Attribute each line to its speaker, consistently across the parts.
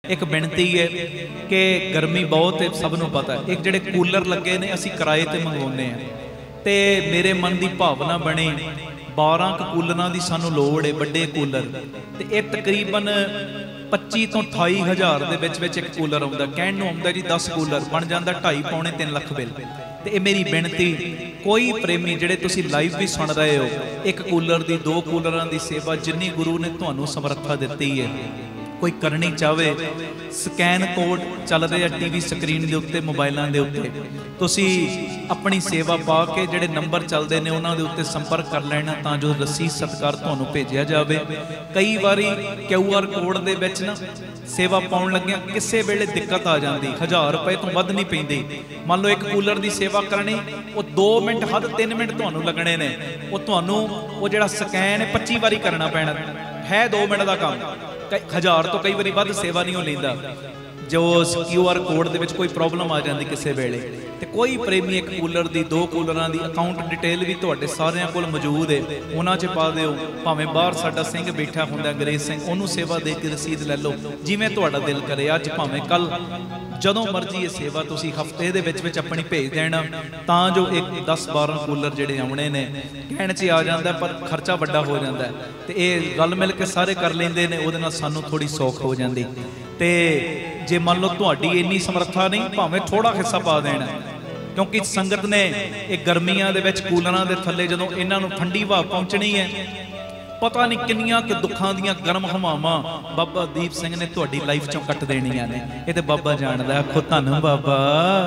Speaker 1: एक बेनती है कि गर्मी बहुत है, सब नूं पता है। एक जिहड़े कूलर लगे ने असीं किराए ते मंगवाउने आ, ते मेरे मन की भावना बनी 12 कूलरां दी सानूं लोड़ है, वड्डे कूलर, ते ये तकरीबन 25 तो 28 हज़ार दे विच एक कूलर आउंदा। कहण नूं आउंदा जी 10 कूलर बन जांदा 2.5 पौने 3 लाख बिल। ते ये मेरी बेनती, कोई प्रेमी जिहड़े तुसीं लाइव भी सुन रहे हो, एक कूलर दी 2 कूलरां दी सेवा जिन्नी गुरु ने तुहानूं समर्था दित्ती है, कोई करनी चाहे, स्कैन कोड चल रहे टीवी स्क्रीन के उत्ते, मोबाइलों के उत्ते, तुसी अपनी सेवा पा के जिहड़े नंबर चलते हैं उन्होंने उत्ते संपर्क कर लेना, तां जो रसीद सत्कार तुहानूं भेजिया जाए। कई बारी QR कोड दे विच ना सेवा पाउण लग्गिया किसी वेले दिक्कत आ जाती, 1000 रुपए तो वध नहीं पैंदी। मान लो एक कूलर की सेवा करनी, वो 2 मिनट हद 3 मिनट तुहानूं लगने ने, वो तुहानूं वो जिहड़ा स्कैन 25 बारी करना पैना है, 2 मिनट का काम। 1000 तो कई बारी वध सेवा नहीं लेंदा, जो QR कोड दे विच कोई प्रॉब्लम आ जाती किसी वेले। तो कोई प्रेमी एक कूलर की 2 कूलरां की अकाउंट डिटेल भी तुहाडे सारिਆਂ कोल मौजूद है, उन्हां 'च पा दिओ। भावें बाहर साडा सिंह बैठा हुंदा अंग्रेज सिंह, उहनूं सेवा दे के रसीद लै लो, जिवें तुहाडा दिल करे। अज भावें कल जदों मर्जी ये सेवा तुसीं हफ्ते दे विच अपनी भेज देना, तां जो एक 10-12 कूलर जिहड़े आउणे ने कहण 'च आ जांदा, पर खर्चा वड्डा हो जांदा। ते इह गल मिल के सारे कर लैंदे ने, उहदे नाल सानूं थोड़ी सौख हो जांदी। ते जे मान लो तुहाडी इन्नी समर्था नहीं, भावें थोड़ा हिस्सा पा देना, क्योंकि संगत ने एक गर्मियां दे विच कूलरां दे थल्ले जदों इन्हां नूं ठंडी हवा पहुंचनी है, पता नहीं किन्नियां कि दुखां दीयां गर्म हवावां बाबा दीप सिंह ने तुहाडी लाइफ चों कट देणियां ने। ये ते बाबा जाणदा। आखो धन बाबा,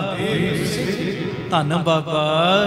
Speaker 1: धन बाबा।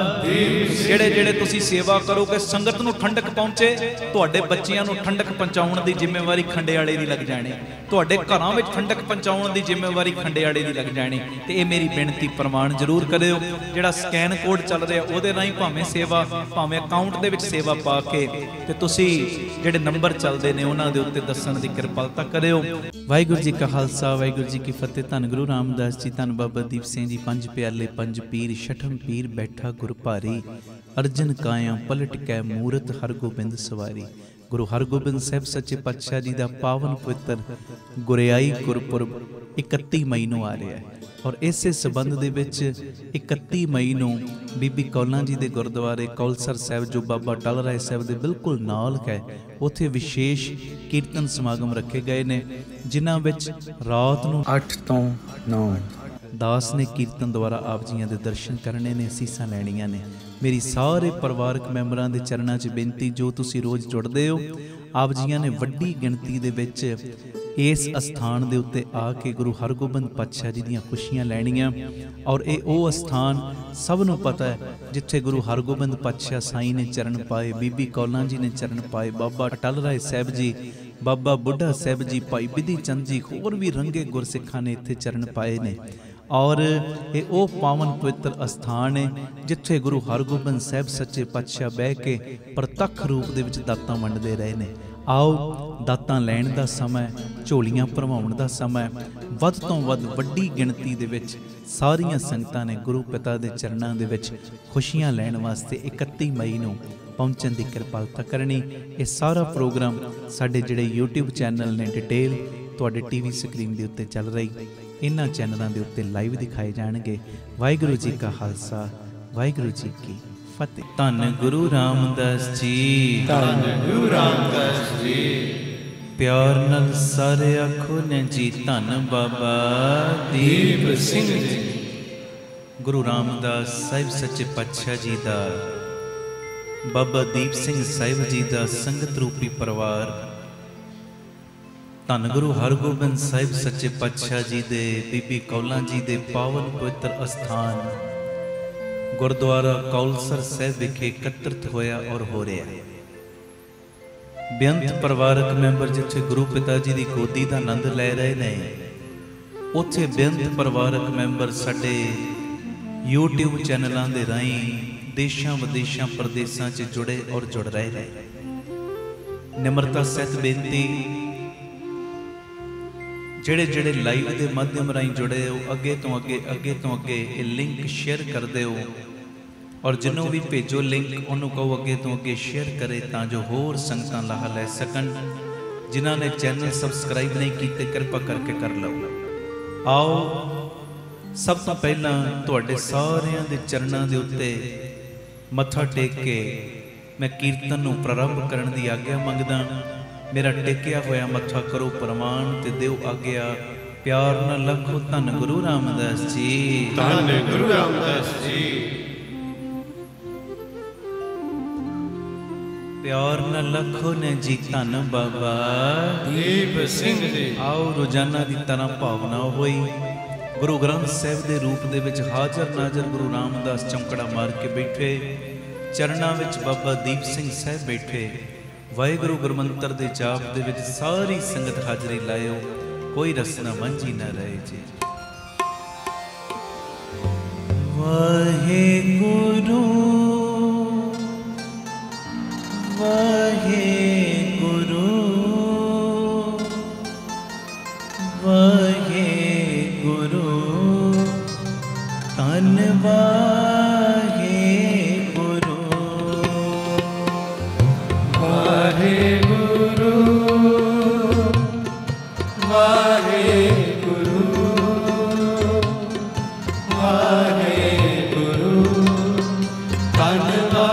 Speaker 1: जेड़े जेड़े तुसी सेवा करोगे, संगत नूं ठंडक पहुंचे, तुहाडे बच्चियां नूं ठंडक पहुंचाउण दी जिम्मेवारी खंडेयाले दी लग जाणी, तुहाडे घरां विच ठंडक पहुंचाउण दी जिम्मेवारी खंडेयाले दी लग जाणी। ते ये मेरी बेनती प्रमाण जरूर करिओ। जिहड़ा स्कैन कोड चल रहा उहदे राहीं भावें सेवा, भावें अकाउंट दे विच सेवा पा के ते तुसी जिहड़े नंबर चलते हैं उन्हां दे उत्ते दस्सण दी किरपालता करिओ। वाहिगुरू जी का खालसा, वाहिगुरू जी की फतेह। धन गुरु रामदास जी, धन बाबा दीप सिंह जी। 5 प्याले 5 पीर, छठम पीर बैठा गुर भारी, अर्जन काया पलट कै मूरत हरगोबिंद सवारी। गुरु हरगोबिंद साहिब सच्चे पातशाह जी का पावन पवित्र गुरियाई गुरपुरब 31 मई नूं आ रहा है, और इसे संबंध दे विच 31 मई नूं बीबी कौलां जी दे गुरुद्वारे कौलसर साहिब, जो बाबा टल राय साहिब दे बिल्कुल नाल है, उत्थे विशेष कीर्तन समागम रखे गए ने, जिन्हां विच रात नूं 8 तो 9 दास ने कीर्तन द्वारा आप जियां दे दर्शन करने ने, सीसां लैणियां ने। मेरी सारे परिवारक मैंबरां दे चरणां 'च बेनती, जो तुसीं रोज़ जुड़दे हो, आप जियां ने वड्डी गिणती दे विच इस अस्थान दे उत्ते आके गुरु हरगोबिंद पातशाह जी दीयां खुशियां लैणियां। और ये वो अस्थान सब नूं पता है जिथे गुरु हरगोबिंद पातशाह साईं ने चरण पाए, बीबी कौलां जी ने चरण पाए, बाबा टल राय साहिब जी, बाबा बुढ़ा साहिब जी, भाई बिधी चंद जी, होर भी रंगे गुरसिखां ने इत्थे चरण पाए ने। और ये वो पावन पवित्र अस्थान है जिथे गुरु हरगोबिंद साहिब सच्चे पातशाह बह के प्रतख रूप दे विच दातां वंडदे रहे ने। आओ दातां लैण दा समय, झोलियां भरवाउण दा समय, वध तो वध वड्डी गिणती दे विच सारियां संगतां ने गुरु पिता दे चरणां दे विच खुशियां लैण वास्ते 31 मई नूं पहुंचण दी किरपालता करनी। ये सारा प्रोग्राम साडे जिहड़े YouTube चैनल ने डिटेल तुहाडे टीवी स्क्रीन दे उत्ते चल रही, इन्हां चैनलों के उत्ते लाइव दिखाए जाएंगे। वाहिगुरू जी का खालसा, वाहिगुरू जी की फतेह। धन गुरु रामदास जी,
Speaker 2: धन गुरु रामदास जी।
Speaker 1: प्यार नल सारे आखो ने जी, धन बाबा दीप सिंह जी। गुरु रामदास साहिब सच्चे पातशाह जी का, बाबा दीप सिंह साहिब जी का संगत रूपी परिवार, धन गुरु हरगोबिंद साहिब सच्चे पातशाह जी दे, बीबी कौलां जी दे पावन पवित्र अस्थान गुरुद्वारा कौलसर साहिब विखे एकत्रित होया और हो रहा है। बेअंत परिवारक मैंबर जिथे गुरु पिता जी की गोदी का आनंद ले रहे ने, उत्थे बेअंत परिवारक मैंबर साडे YouTube चैनलों के राही देशां विदेशां प्रदेशों च जुड़े और जुड़ रहे हैं। निमरता सहित बेनती, ਜਿਹੜੇ ਜਿਹੜੇ ਲਾਈਵ ਦੇ ਮਾਧਿਅਮ ਰਾਹੀਂ ਜੁੜੇ ਹੋ, ਅੱਗੇ ਤੋਂ ਅੱਗੇ ਇਹ ਲਿੰਕ ਸ਼ੇਅਰ ਕਰ ਦਿਓ, ਔਰ ਜਿਹਨੂੰ ਵੀ ਭੇਜੋ ਲਿੰਕ ਉਹਨੂੰ ਕਹੋ ਅੱਗੇ ਤੋਂ ਅੱਗੇ ਸ਼ੇਅਰ ਕਰੇ, ਤਾਂ ਜੋ ਹੋਰ ਸੰਗਤਾਂ ਲਾਹਾ ਲੈ ਸਕਣ। जिन्हां ने चैनल सबसक्राइब नहीं किए कृपा करके कर लो। आओ सब तो पहला तुहाडे सारियां दे चरणां दे उत्ते मत्था टेक के मैं कीर्तन नूं प्रारंभ करन दी आग्या मंगदा। मेरा टेकिया होया मत्था करो प्रमाण ते दिओ आग्या। प्यार नाल लखो धन गुरु रामदास जी,
Speaker 2: धन गुरु रामदास जी।
Speaker 1: प्यार नाल लखो ने जी धन बाबा
Speaker 2: दीप सिंह जी।
Speaker 1: आओ रोजाना की तरह भावना होई गुरु ग्रंथ साहिब के रूप दे विच हाजर नाजर गुरु रामदास चौंकड़ा मार के बैठे। चरणा विच बाबा दीप सिंह साहब बैठे। वाहिगुरु गुरमंत्र दे जाप दे विच सारी संगत हाजरी लायो, कोई रसना मंझी ना रहे जी। वाहिगुरु वाहिगुरु वाहिगुरु धन वाहिगुरु
Speaker 2: वाहिगुरु वाहिगुरु वाहिगुरु धन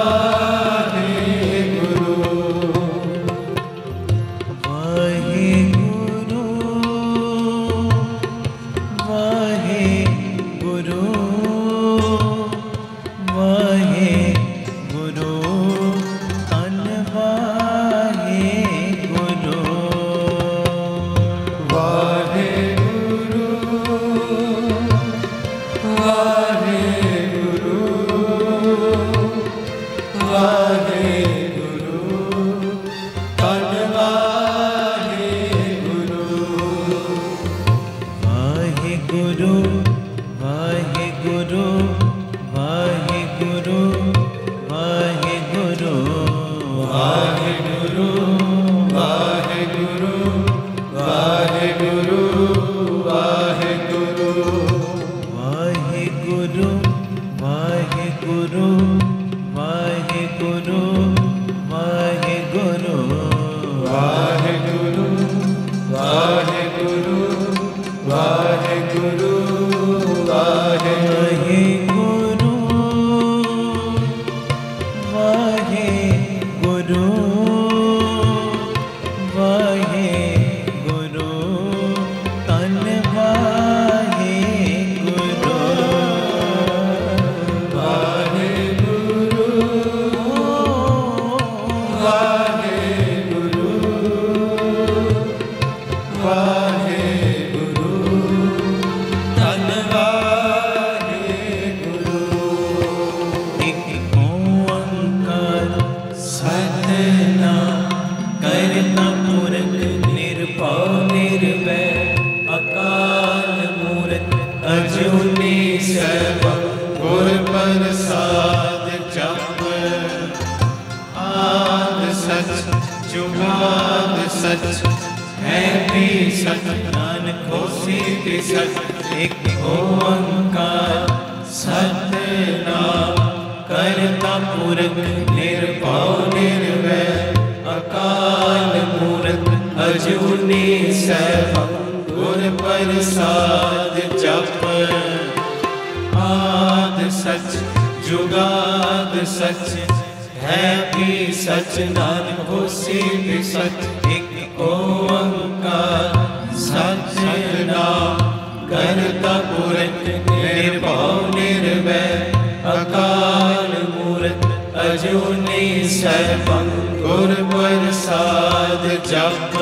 Speaker 2: वाहिगुरु
Speaker 1: वाहिगुरु वाहिगुरु वाहिगुरु धन वाहिगुरु
Speaker 2: वाहिगुरु वाहिगुरु वाहिगुरु धन वाहिगुरु
Speaker 1: वाहिगुरु वाहिगुरु वाहिगुरु वाहिगुरु
Speaker 2: वाहिगुरु वाहिगुरु वाहिगुरु वाहिगुरु
Speaker 1: वाहिगुरु वाहिगुरु वाहिगुरु वाहिगुरु
Speaker 2: वाहिगुरु वाहिगुरु वाहिगुरु
Speaker 1: वाहिगुरु वाहिगुरु वाहिगुरु धन वाहिगुरु
Speaker 2: वाहिगुरु वाहिगुरु वाहिगुरु धन वाहिगुरु
Speaker 1: एक ओंकार सतनाम करता पुरख निर्भव निर्वैर अकाल मूरत अजूनी
Speaker 2: सर्वं गुर प्रसाद जप। आद सच जुगाद सच है भी सच नानक होसी भी सच।
Speaker 1: एक ओंकार सतनाम करता पुरख निर्भव निर्वैर अकाल मूरत अजूनी सर्वं
Speaker 2: गुर प्रसाद जप। आद सच जुगाद सच है भी सच नानक होसी भी सच। एक ओंकार सतनाम करता पुरख निर्भव निर्वैर अकाल मूरत अजूनी सर्वं गुर प्रसाद जप।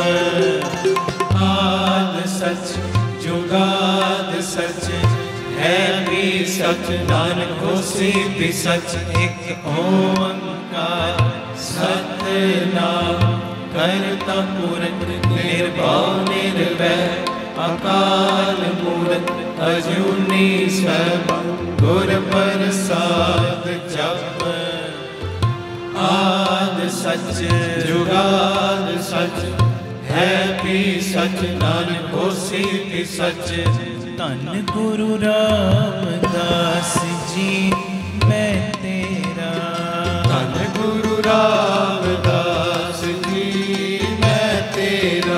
Speaker 2: आद सच जुगाद सच है भी सच नानक होसी भी सच। एक ओंकार सतनाम करता पुरख निर्भव निर्वैर अकाल मूरत अजूनी सर्वं गुर प्रसाद जप। आद सच जुगाद सच है भी सच नानक होसी भी सच।
Speaker 1: धन गुरु रामदास जी मैं तेरा।
Speaker 2: धन गुरु रामदास जी मैं तेरा।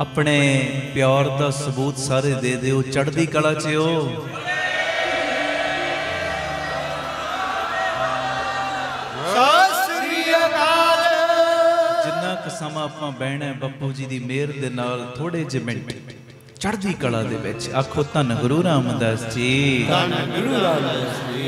Speaker 1: अपने प्यार का सबूत सारे दे दिओ, चढ़दी कला च हो। जिन्ना क समा आपां बहना बापू जी दी मेहर दे नाल थोड़े जे मिंट चढ़दी कला दे विच आखो धन गुरु रामदास जी,
Speaker 2: धन गुरु रामदास जी,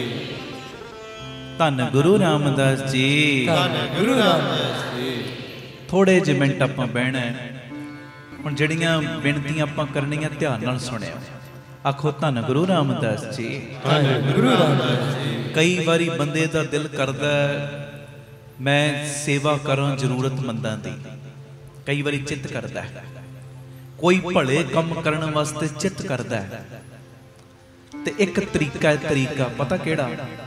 Speaker 1: धन गुरु रामदास जी,
Speaker 2: धन गुरु रामदास जी।
Speaker 1: थोड़े जे मिंट आपां बहना हुण जिहड़ियां बेनतियां आपां करनियां ध्यान नाल सुणिओ। आखो धन गुरु रामदास जी,
Speaker 2: धन गुरु रामदास जी।
Speaker 1: कई बारी बंदे दा दिल करदा मैं सेवा करां जरूरतमंदां दी, कई बारी चित्त करदा कोई भले काम करन वास्ते चित्त करदा ते एक तरीका पता किहड़ा?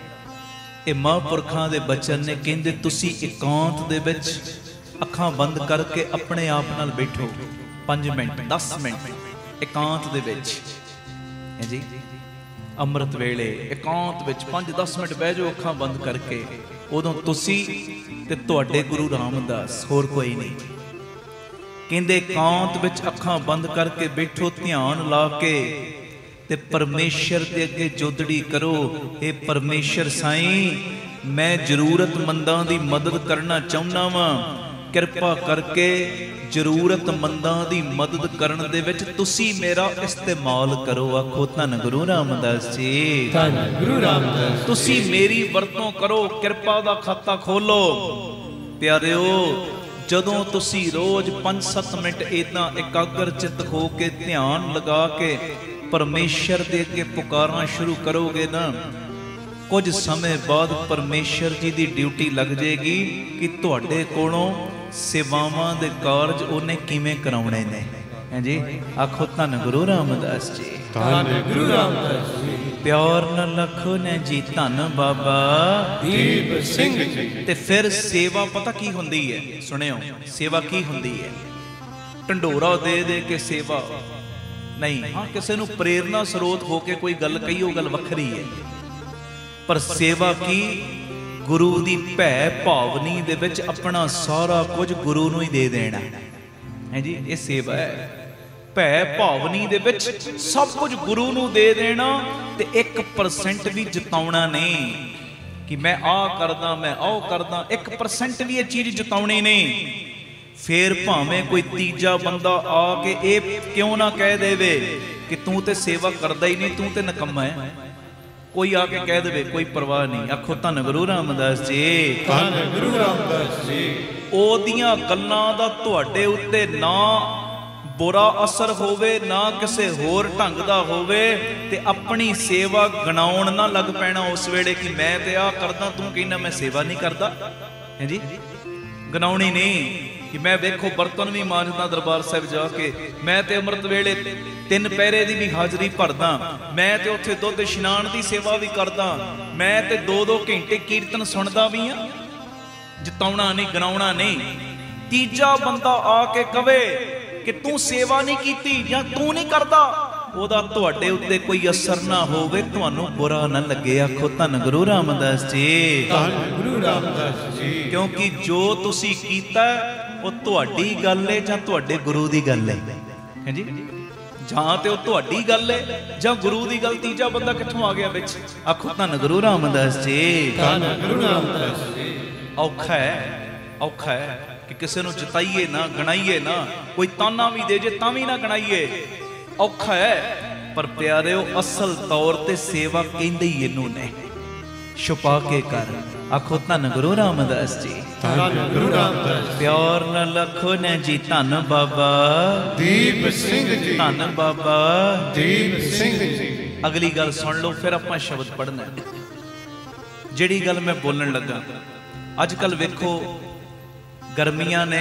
Speaker 1: ये महापुरखां दे बचन ने, कहंदे तुसी एकांत दे विच अखां बंद करके अपने आप नाल बैठो 5 मिनट 10 मिनट एकांत दे विच है जी, अमृत वेले एकांत विच 5-10 मिनट बह जाओ अखां बंद करके। उदों तुसी ते तुहाडे गुरु रामदास, होर कोई नहीं। कहंदे एकांत विच अखां बंद करके बैठो, ध्यान ला के ते परमेश्वर दे अगे जोदड़ी करो। हे परमेश्वर साईं, मैं जरूरतमंदां दी मदद करना चाहुंदा वां, किरपा करके जरूरतमंदां दी मदद करन दे विच तुसी मेरा इस्तेमाल करो। आखो धन गुरु रामदास जी,
Speaker 2: धन गुरु रामदास।
Speaker 1: तुसी मेरी वरतों करो, किरपा दा खाता खोलो। प्यारिओ, जदों तुसी रोज 5-7 मिनट इदां एकाग्र चित हो के ध्यान लगा के परमेश्वर दे अगे पुकारना शुरू करोगे ना, कुछ समय बाद परमेश्वर जी दी ड्यूटी लग जाएगी कि तुहाडे कोलों सेवावां दे कारज उन्हें किवें कराउणे ने। है जी, आखो धन गुरु रामदास जी,
Speaker 2: धन गुरु रामदास जी।
Speaker 1: प्यार न लखो ने जी, धन बाबा
Speaker 2: दीप सिंह जी।
Speaker 1: ते फिर सेवा पता की हुंदी है? सुनियो, सेवा की हुंदी है? ढंडोरा दे दे के सेवा नहीं। हाँ, किसी नूं प्रेरणा स्रोत होके कोई गल कही, वो गल वखरी है, पर सेवा की गुरु दी भै भावनी दे विच अपना सारा कुछ गुरु नूं ही दे देना है जी। ये सेवा है, भै भावनी दे विच सब कुछ गुरु नूं दे देना ते 1% भी जताउणा नहीं कि मैं आ करदा, मैं आओ करदा। 1% भी ये चीज जताउणी नहीं। फिर भावें कोई तीजा बंदा आके ये क्यों ना कह देवे कि तू ते सेवा करदा ही नहीं, तू ते नकम्मा है। कोई आके कह दे, कोई परवाह नहीं। आखो धन गुरु रामदास जी,
Speaker 2: धन गुरु रामदास जी।
Speaker 1: ओदियां गल्लां दा तुहाडे उत्ते ना बुरा असर होवे, ना किसे होर ढंग दा होवे, ते अपनी सेवा गणाउण ना लग पैना उस वेले कि मैं ते आ करदा, तू कहना मैं सेवा नहीं करदा। है जी, गणाउणी नहीं कि मैं देखो बर्तन भी मांजदा दरबार साहिब जाके, मैं ते अमृत वेले 3 पैरे दी भी हाजरी भरदा, मैं ते उत्थे दुध इशनान दी सेवा भी करदा, मैं ते 2-2 घंटे कीर्तन सुनदा भी हां। जताउणा नहीं, गणाउणा नहीं। तीजा बंदा आके कवे कि तू सेवा नहीं कीती या तू नहीं करदा, ओदा तुहाडे उत्ते कोई असर ना होवे, तुहानू बुरा ना लगे। आखो धन गुरु रामदास जी,
Speaker 2: धन गुरु रामदास जी।
Speaker 1: क्योंकि जो तुसी कीता वो तुहाडी गल है जां तुहाडे गुरु दी गल है जी। जां ते वो तुहाडी गल है जां गुरु दी गल। तीजा बंदा कित्थों आ गया विच? आखो धन गुरु रामदास जी,
Speaker 2: धन गुरु रामदास जी।
Speaker 1: औखा है, औखा है कि किसी नूं जताइए ना, गणाइए ना, कोई ताना भी दे जे तां भी ना गणाइए, औखा है। पर प्यारिओ, असल तौर ते सेवा कहंदे ही इनू ने, छुपा के कर। आखो धन गुरु रामदास जी,
Speaker 2: धन गुरु रामदास।
Speaker 1: प्यार न लखो ने जी, धन बाबा
Speaker 2: दीप सिंह जी,
Speaker 1: धन बाबा
Speaker 2: दीप सिंह जी।
Speaker 1: अगली गल सुन लो, फिर आपां शब्द पढ़ना। जिहड़ी गल मैं बोलण लगा, अजकल वेखो गर्मियां ने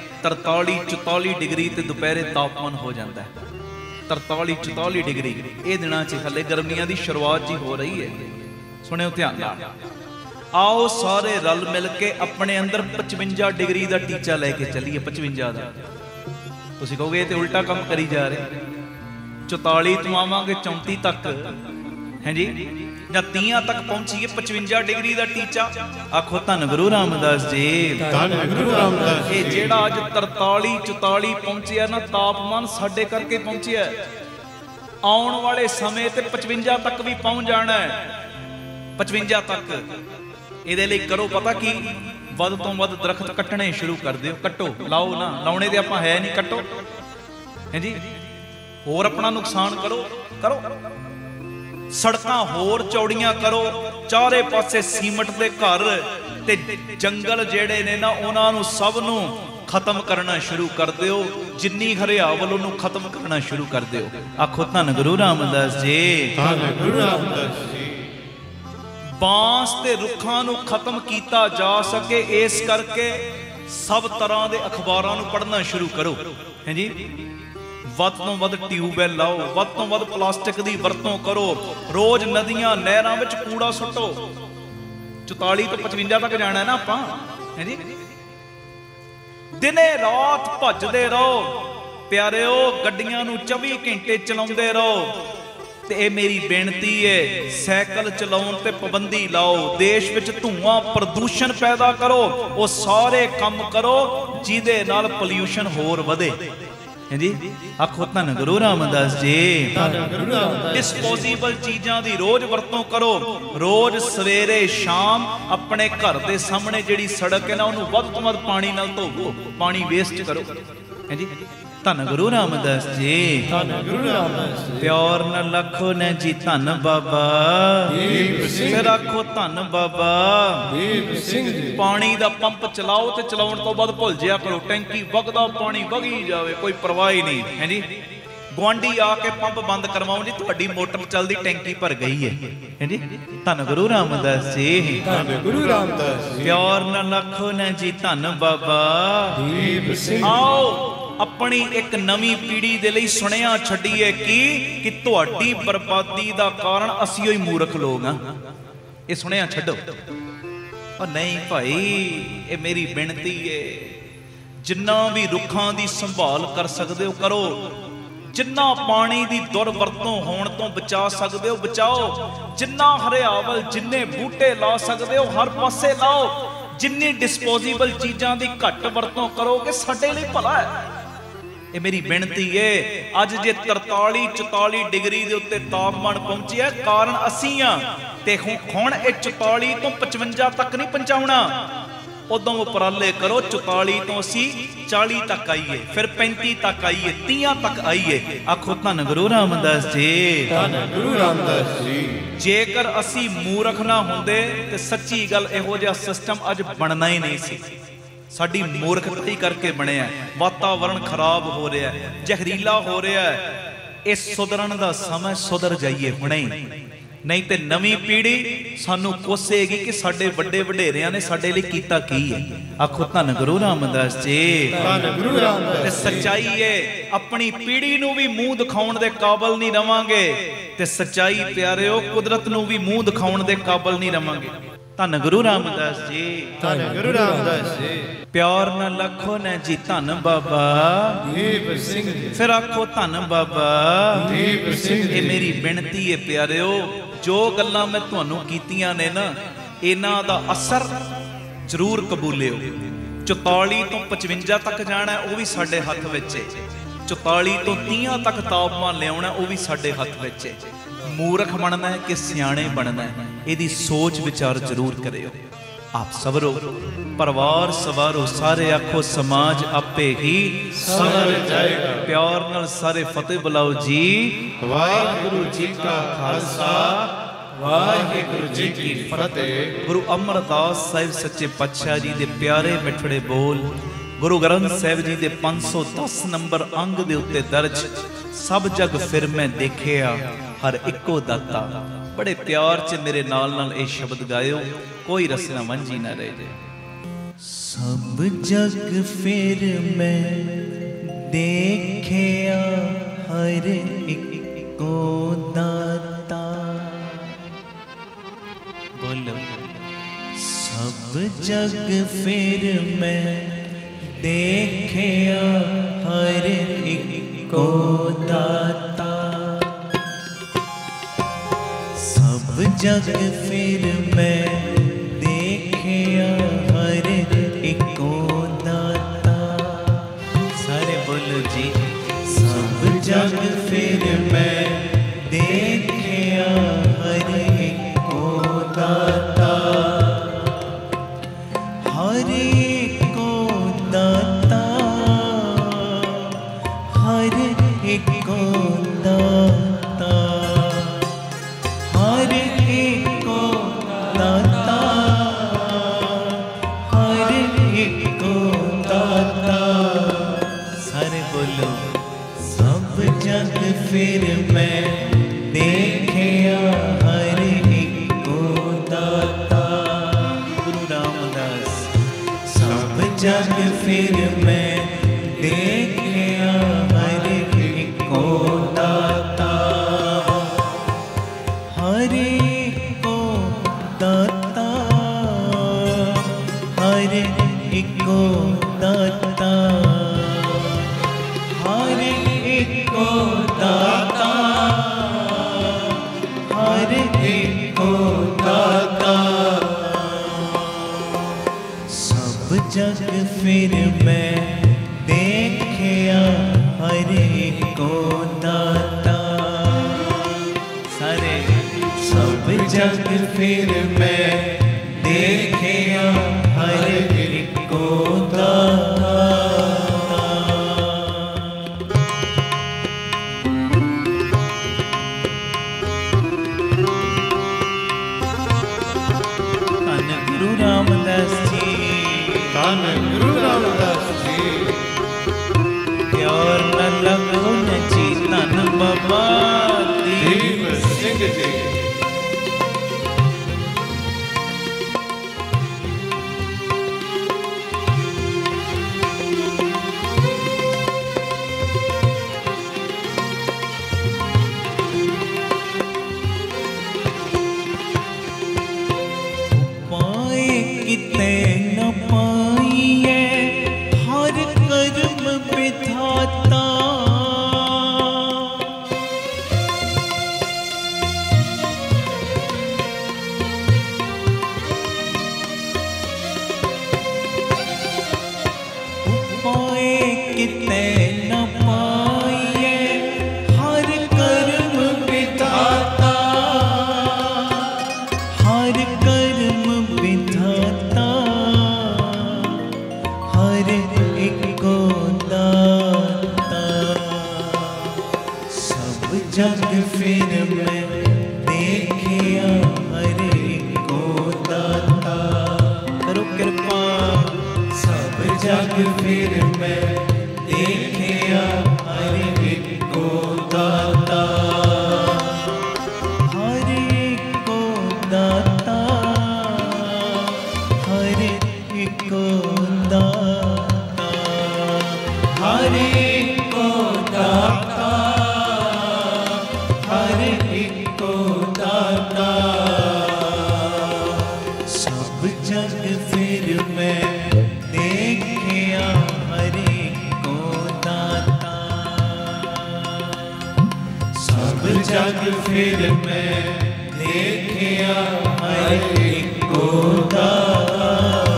Speaker 1: 43-44 डिग्री ते दोपहरे तापमान हो जाता है 43-44 डिग्री। ये दिनों च हले गर्मियां की शुरुआत जी हो रही है। सुनियो ध्यान नाल, आओ सारे रल मिल के अपने अंदर 55 डिग्री का टीचा लेके चलीए। 55 का तुसीं कहोगे ये तो उल्टा काम करी जा रहे। 44 तो आवांगे 34 तक, है जी, ਜਾਂ 30 ਤੱਕ ਪਹੁੰਚੀਏ, 55 ਡਿਗਰੀ ਦਾ ਟੀਚਾ। ਆਖੋ ਧੰਨ ਗੁਰੂ ਰਾਮਦਾਸ ਜੀ,
Speaker 2: ਧੰਨ ਗੁਰੂ ਰਾਮਦਾਸ।
Speaker 1: ਇਹ ਜਿਹੜਾ ਅੱਜ 43 44 ਪਹੁੰਚਿਆ ਨਾ ਤਾਪਮਾਨ, ਸਾਡੇ ਕਰਕੇ ਪਹੁੰਚਿਆ। ਆਉਣ ਵਾਲੇ ਸਮੇਂ ਤੇ 55 ਤੱਕ ਵੀ ਪਹੁੰਚ ਜਾਣਾ ਹੈ, 55 ਤੱਕ। ਇਹਦੇ ਲਈ ਕਰੋ ਪਤਾ ਕੀ, ਵੱਧ ਤੋਂ ਵੱਧ ਦਰਖਤ ਕੱਟਣੇ ਸ਼ੁਰੂ ਕਰ ਦਿਓ। ਕੱਟੋ, ਲਾਓ ਨਾ, ਲਾਉਣੇ ਤੇ ਆਪਾਂ ਹੈ ਨਹੀਂ, ਕੱਟੋ ਹੈ ਜੀ। ਹੋਰ ਆਪਣਾ ਨੁਕਸਾਨ ਕਰੋ। ਸੜਕਾਂ ਹੋਰ ਚੌੜੀਆਂ ਕਰੋ, ਚਾਰੇ ਪਾਸੇ ਸੀਮਟ ਦੇ ਘਰ ਤੇ ਜੰਗਲ ਜਿਹੜੇ ਨੇ ਨਾ ਉਹਨਾਂ ਨੂੰ ਸਭ ਨੂੰ ਖਤਮ ਕਰਨਾ ਸ਼ੁਰੂ ਕਰ ਦਿਓ। ਜਿੰਨੀ ਹਰਿਆਵਲ ਉਹਨੂੰ ਖਤਮ ਕਰਨਾ ਸ਼ੁਰੂ ਕਰ ਦਿਓ। ਆਖੋ ਧੰਨ ਗੁਰੂ ਰਾਮਦਾਸ ਜੀ,
Speaker 2: ਧੰਨ ਗੁਰੂ ਰਾਮਦਾਸ ਜੀ।
Speaker 1: ਬਾਂਸ ਤੇ ਰੁੱਖਾਂ ਨੂੰ ਖਤਮ ਕੀਤਾ ਜਾ ਸਕੇ, ਇਸ ਕਰਕੇ ਸਭ ਤਰ੍ਹਾਂ ਦੇ ਅਖਬਾਰਾਂ ਨੂੰ ਪੜ੍ਹਨਾ ਸ਼ੁਰੂ ਕਰੋ ਹੈ ਜੀ। ਵੱਧ ਤੋਂ ਵੱਧ ਟਿਊਬਵੈੱਲ ਲਾਓ, ਵੱਧ ਤੋਂ ਵੱਧ ਪਲਾਸਟਿਕ ਦੀ ਵਰਤੋਂ ਕਰੋ। ਰੋਜ਼ ਨਦੀਆਂ ਨਹਿਰਾਂ ਵਿੱਚ ਕੂੜਾ ਸੁੱਟੋ। 44 ਤੋਂ 55 ਤੱਕ ਜਾਣਾ ਹੈ ਨਾ ਆਪਾਂ ਹੈ ਜੀ। ਦਿਨੇ ਰਾਤ ਭੱਜਦੇ ਰਹੋ ਪਿਆਰਿਓ, ਗੱਡੀਆਂ ਨੂੰ 24 ਘੰਟੇ ਚਲਾਉਂਦੇ ਰਹੋ। ਤੇ ਇਹ ਮੇਰੀ ਬੇਨਤੀ ਹੈ, ਸਾਈਕਲ ਚਲਾਉਣ ਤੇ ਪਾਬੰਦੀ ਲਾਓ। ਦੇਸ਼ ਵਿੱਚ ਧੂਆਂ ਪ੍ਰਦੂਸ਼ਣ ਪੈਦਾ ਕਰੋ, ਉਹ ਸਾਰੇ ਕੰਮ ਕਰੋ ਜਿਹਦੇ ਨਾਲ ਪੋਲਿਊਸ਼ਨ ਹੋਰ ਵਧੇ ਹੈ ਜੀ। ਆਖੋ ਧੰਨ ਗੁਰੂ ਰਾਮਦਾਸ ਜੀ,
Speaker 2: ਧੰਨ ਗੁਰੂ ਰਾਮਦਾਸ।
Speaker 1: ਡਿਸਪੋਜ਼ੇਬਲ ਚੀਜ਼ਾਂ ਦੀ ਰੋਜ਼ ਵਰਤੋਂ ਕਰੋ। ਰੋਜ਼ ਸਵੇਰੇ ਸ਼ਾਮ ਆਪਣੇ ਘਰ ਦੇ ਸਾਹਮਣੇ ਜਿਹੜੀ ਸੜਕ ਹੈ ਨਾ ਉਹਨੂੰ ਵੱਧ ਤੋਂ ਵੱਧ ਪਾਣੀ ਨਾਲ ਧੋਵੋ, ਪਾਣੀ ਵੇਸਟ ਕਰੋ ਹੈ ਜੀ। ਧੰਨ ਗੁਰੂ ਰਾਮਦਾਸ ਜੀ,
Speaker 2: ਧੰਨ ਗੁਰੂ ਰਾਮਦਾਸ।
Speaker 1: ਪਿਆਰ ਨਾਲ ਲੱਖੋ ਨੇ ਜੀ ਧੰਨ ਬਾਬਾ
Speaker 2: ਦੀਪ ਸਿੰਘ।
Speaker 1: ਫਿਰ ਆਖੋ ਧੰਨ ਬਾਬਾ
Speaker 2: ਦੀਪ ਸਿੰਘ ਜੀ।
Speaker 1: ਪਾਣੀ ਦਾ ਪੰਪ ਚਲਾਓ ਤੇ ਚਲਾਉਣ ਤੋਂ ਬਾਅਦ ਭੁੱਲ ਜਿਆ ਕਰੋ। ਟੈਂਕੀ ਵਗਦਾ ਪਾਣੀ ਵਗੀ ਜਾਵੇ, ਕੋਈ ਪਰਵਾਹ ਹੀ ਨਹੀਂ ਹੈ ਜੀ। ਗੁਆਂਢੀ ਆ ਕੇ ਪੰਪ ਬੰਦ ਕਰਵਾਓ ਜੀ, ਤੁਹਾਡੀ ਮੋਟਰ ਚੱਲਦੀ, ਟੈਂਕੀ ਭਰ ਗਈ ਹੈ ਜੀ। ਧੰਨ ਗੁਰੂ ਰਾਮਦਾਸ ਜੀ,
Speaker 2: ਧੰਨ ਗੁਰੂ ਰਾਮਦਾਸ ਜੀ।
Speaker 1: ਪਿਆਰ ਨਾਲ ਲੱਖੋ ਨੇ ਜੀ ਧੰਨ ਬਾਬਾ
Speaker 2: ਦੀਪ ਸਿੰਘ।
Speaker 1: ਆਓ ਆਪਣੀ ਇੱਕ ਨਵੀਂ ਪੀੜ੍ਹੀ ਦੇ ਲਈ ਸੁਣਿਆ ਛੱਡੀਏ ਕਿ ਤੁਹਾਡੀ ਬਰਬਾਦੀ ਦਾ ਕਾਰਨ ਅਸੀਂ ਹੋਈ ਮੂਰਖ ਲੋਕ ਹਾਂ। ਇਹ ਸੁਣਿਆ ਛੱਡੋ। ਉਹ ਨਹੀਂ ਭਾਈ, ਇਹ ਮੇਰੀ ਬੇਨਤੀ ਹੈ, ਜਿੰਨਾ ਵੀ ਰੁੱਖਾਂ ਦੀ ਸੰਭਾਲ ਕਰ ਸਕਦੇ ਹੋ ਕਰੋ। ਜਿੰਨਾ ਪਾਣੀ ਦੀ ਦੁਰਵਰਤੋਂ ਹੋਣ ਤੋਂ ਬਚਾ ਸਕਦੇ ਹੋ ਬਚਾਓ। ਜਿੰਨਾ ਹਰਿਆਵਲ, ਜਿੰਨੇ ਬੂਟੇ ਲਾ ਸਕਦੇ ਹੋ ਹਰ ਪਾਸੇ ਲਾਓ। ਜਿੰਨੀ ਡਿਸਪੋਜ਼ੇਬਲ ਚੀਜ਼ਾਂ ਦੀ ਘੱਟ ਵਰਤੋਂ ਕਰੋਗੇ ਸਾਡੇ ਲਈ ਭਲਾ ਹੈ। ਇਹ ਮੇਰੀ ਬੇਨਤੀ ਏ। ਅੱਜ ਜੇ 43 44 ਡਿਗਰੀ ਦੇ ਉੱਤੇ ਤਾਪਮਾਨ ਪਹੁੰਚਿਆ, ਕਾਰਨ ਅਸੀਂ ਆ। ਤੇ ਹੁਣ ਇਹ 44 ਤੋਂ 55 ਤੱਕ ਨਹੀਂ ਪਹੁੰਚਾਉਣਾ। ਉਦੋਂ ਉਪਰਾਲੇ ਕਰੋ 44 ਤੋਂ ਅਸੀਂ 40 ਤੱਕ ਆਈਏ, ਫਿਰ 35 ਤੱਕ ਆਈਏ, 30 ਤੱਕ ਆਈਏ। ਆਖੋ ਧੰਨ ਗੁਰੂ ਰਾਮਦਾਸ ਜੀ,
Speaker 2: ਧੰਨ ਗੁਰੂ ਰਾਮਦਾਸ ਜੀ।
Speaker 1: ਜੇਕਰ ਅਸੀਂ ਮੂਰਖ ਨਾ ਹੁੰਦੇ ਤੇ ਸੱਚੀ ਗੱਲ ਇਹੋ ਜਿਹਾ ਸਿਸਟਮ ਅੱਜ ਬਣਨਾ ਹੀ ਨਹੀਂ ਸੀ। ਸਾਡੀ ਮੂਰਖਤਾ ਕਰਕੇ ਬਣਿਆ। ਵਾਤਾਵਰਣ ਖਰਾਬ ਹੋ ਰਿਹਾ, ਜ਼ਹਿਰੀਲਾ ਹੋ ਰਿਹਾ। ਇਹ ਸੁਧਰਨ ਦਾ ਸਮਾਂ, ਸੁਧਰ ਜਾਈਏ ਹੁਣੇ ਹੀ, ਨਹੀਂ ਤੇ ਨਵੀਂ ਪੀੜ੍ਹੀ ਸਾਨੂੰ ਕੋਸੇਗੀ ਕਿ ਸਾਡੇ ਵੱਡੇ ਵਡੇਰਿਆਂ ਨੇ ਸਾਡੇ ਲਈ ਕੀਤਾ ਕੀ ਹੈ। ਆਖੋ ਧੰਨ ਗੁਰੂ ਰਾਮਦਾਸ ਜੀ,
Speaker 2: ਧੰਨ ਗੁਰੂ ਰਾਮਦਾਸ।
Speaker 1: ਤੇ ਸੱਚਾਈ ਹੈ, ਆਪਣੀ ਪੀੜ੍ਹੀ ਨੂੰ ਵੀ ਮੂੰਹ ਦਿਖਾਉਣ ਦੇ ਕਾਬਲ ਨਹੀਂ ਰਵਾਂਗੇ। ਤੇ ਸੱਚਾਈ ਪਿਆਰਿਓ, ਕੁਦਰਤ ਨੂੰ ਵੀ ਮੂੰਹ ਦਿਖਾਉਣ ਦੇ ਕਾਬਲ ਨਹੀਂ ਰਵਾਂਗੇ। ਧੰਨ ਗੁਰੂ ਰਾਮਦਾਸ ਜੀ,
Speaker 2: ਧੰਨ ਗੁਰੂ ਰਾਮਦਾਸ ਜੀ।
Speaker 1: ਪਿਆਰ ਨਾਲ ਲੱਖੋ ਨੇ ਜੀ ਧੰਨ ਬਾਬਾ
Speaker 2: ਦੀਪ ਸਿੰਘ ਜੀ।
Speaker 1: ਫਿਰ ਆਖੋ ਧੰਨ ਬਾਬਾ
Speaker 2: ਦੀਪ ਸਿੰਘ ਜੀ।
Speaker 1: ਇਹ ਮੇਰੀ ਬੇਨਤੀ ਹੈ ਪਿਆਰਿਓ, ਜੋ ਗੱਲਾਂ ਮੈਂ ਤੁਹਾਨੂੰ ਕੀਤੀਆਂ ਨੇ ਨਾ, ਇਹਨਾਂ ਦਾ ਅਸਰ ਜ਼ਰੂਰ ਕਬੂਲਿਓ। 44 ਤੋਂ 55 ਤੱਕ ਜਾਣਾ ਉਹ ਵੀ ਸਾਡੇ ਹੱਥ ਵਿੱਚ ਹੈ। 44 ਤੋਂ 30 ਤੱਕ ਤਾਪਮਾਨ ਲਿਆਉਣਾ ਉਹ ਵੀ ਸਾਡੇ ਹੱਥ ਵਿੱਚ ਹੈ। ਮੂਰਖ ਬਣਨਾ ਹੈ ਕਿ ਸਿਆਣੇ ਬਣਨਾ ਹੈ, ਇਹਦੀ ਸੋਚ ਵਿਚਾਰ ਜ਼ਰੂਰ ਕਰਿਓ। ਆਪ ਸਵਰੋ, ਪਰਿਵਾਰ ਸਵਾਰੋ, ਸਾਰੇ ਆਖੋ ਸਮਾਜ ਆਪੇ ਹੀ ਸਵਰ ਜਾਏਗਾ। ਪਿਆਰ ਨਾਲ ਸਾਰੇ ਫਤਿਹ ਬੁਲਾਓ ਜੀ।
Speaker 2: ਵਾਹਿਗੁਰੂ ਜੀ ਕਾ ਖਾਲਸਾ, ਵਾਹਿਗੁਰੂ ਜੀ ਕੀ ਫਤਿਹ।
Speaker 1: ਗੁਰੂ ਅਮਰਦਾਸ ਸਾਹਿਬ ਸੱਚੇ ਪਾਤਸ਼ਾਹ ਜੀ ਦੇ ਪਿਆਰੇ ਮਿੱਠੜੇ ਬੋਲ ਗੁਰੂ ਗ੍ਰੰਥ ਸਾਹਿਬ ਜੀ ਦੇ 510 ਨੰਬਰ ਅੰਗ ਦੇ ਉੱਤੇ ਦਰਜ, ਸਭ ਜਗ ਫਿਰ ਮੈਂ ਦੇਖਿਆ ਹਰ ਇੱਕੋ ਦਾਤਾ। ਬੜੇ ਪਿਆਰ 'ਚ ਮੇਰੇ ਨਾਲ ਇਹ ਸ਼ਬਦ ਗਾਇਓ, ਕੋਈ ਰਸਨਾ ਵਾਂਝੀ ਨਾ ਰਹਿ ਜਾਏ। ਸਭ ਜਗ ਫਿਰ ਮੈਂ ਦੇਖਿਆ ਹਰ ਇੱਕੋ ਦਾਤਾ। ਬੋਲੋ, ਸਭ ਜਗ ਫਿਰ ਮੈਂ ਦੇਖਿਆ ਹਰ ਇੱਕੋ ਦਾਤਾ।
Speaker 2: जग फिर मैं देखिया हर इको दाता। सारे बोलो जी। सब जग फिर मैं देखिया हर इको दाता, हर इको दाता, हर इको दाता, हर इको दाता, हर इको दाता। सारे बोलो। सब जग फिर मैं देखिया हर इको दाता। गुरु रामदास। सब जग फिर मैं देखिया हर इको दाता, हर इको दाता, हर इको दाता, हर इको दाता, हर इको दाता। सब जग फिर मैं देखिया हर इको दाता। सारे। सब जग फिर मैं देखिया हर इको दाता। धन गुरु रामदास जी।
Speaker 3: धन गुरु रामदास जी।
Speaker 2: प्यार न लगो न जी। धन बाबा
Speaker 3: दीप सिंह जी।
Speaker 2: पाए किते न पाइए हर कर्म विधाता। पाए किते न पाइए हर कर्म विधाता, हर कर्म विधाता, हर इको दाता। सब जग फिर मैं देखिया हर इको दाता। करो कृपा। सब जग फिर मैं देखिया हर इको दाता, हर इको दाता, हर इको दाता, हर इको दाता, हर इको दाता। सब जग फिर मैं देखिया हर इको दाता। सब जग फिर मैं देखिया हर इको दाता।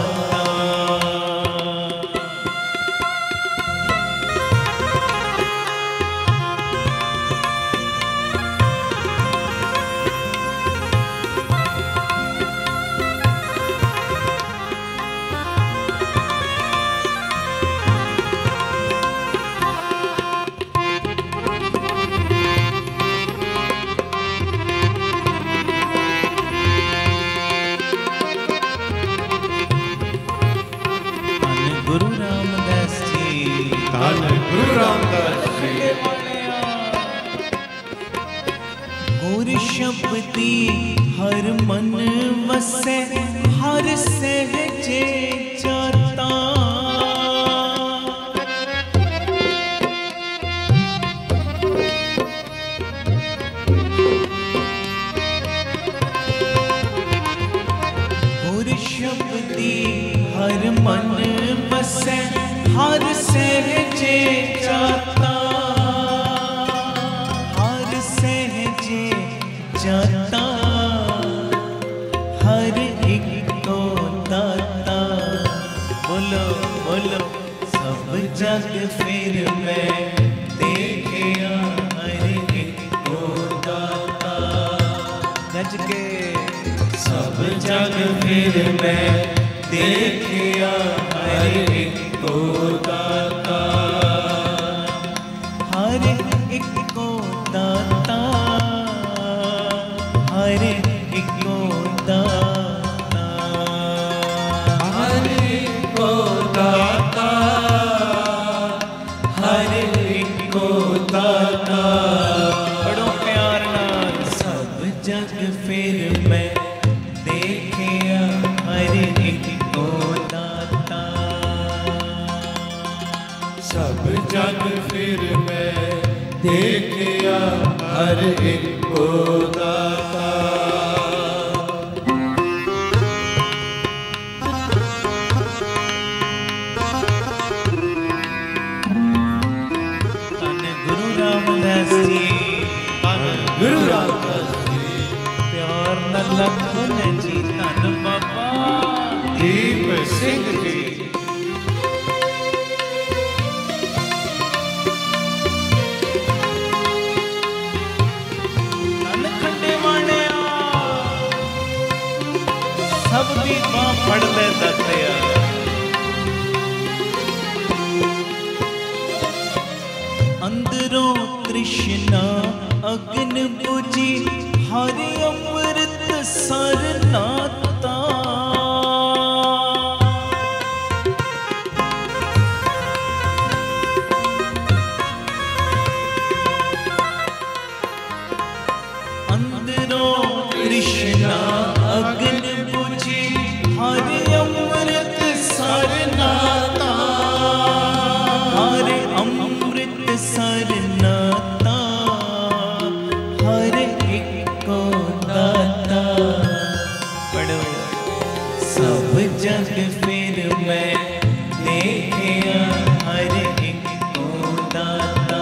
Speaker 2: गुरु रामदास जी।
Speaker 3: धन गुरु रामदास जी।
Speaker 2: गुर शब्दी हर मन वसै हर सहजे जाता। गुर शब्दी हर मन वसै हर सहजे जाता, हर सहजे जाता, जग फिर मैं देखिया हर इको दाता,
Speaker 4: हर इको दाता, हर इको दाता,
Speaker 2: हर इको दाता, हर इको दाता।
Speaker 4: बड़ो प्यार नाल सब जग फिर मैं देखिया हर इको दाता,
Speaker 3: सब जग फिर मैं देखिया हर इको दाता।
Speaker 4: धन गुरु रामदास जी,
Speaker 3: गुरु रामदास जी,
Speaker 4: प्यार न लखन जी, धन बाबा
Speaker 3: दीप सिंह जी,
Speaker 4: धन खंडे वाणिया, सब दी बां फड़ ले दातिया। अंदरों तृष्णा अग्न बुझी, हरि अमृत सर नाता। अंदरों तृष्णा अग्न बुझी, हरि अमृत सर नाता, हरि अमृत सर नाता, हर इको दाता। पढ़ो सब जग फिर मैं देखिया हर इको दाता,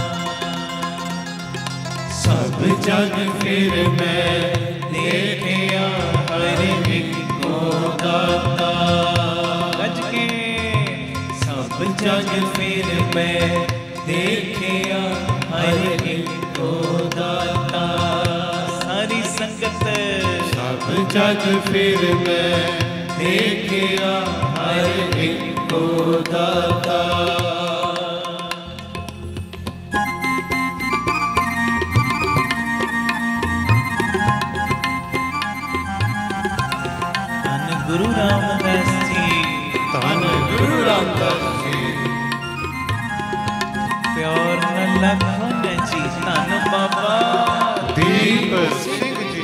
Speaker 2: सब जग फिर मैं देखिया हर इको दाता।
Speaker 4: गज के
Speaker 2: सब जग फिर मैं देखिया हर इको दाता।
Speaker 4: सारी संगत
Speaker 2: सब जग फिर मैं देखिया हर इको दाता।
Speaker 4: धन गुरु रामदास जी,
Speaker 3: धन गुरु रामदास जी,
Speaker 4: प्यार न लखन जी, धन बाबा
Speaker 3: दीप सिंह जी,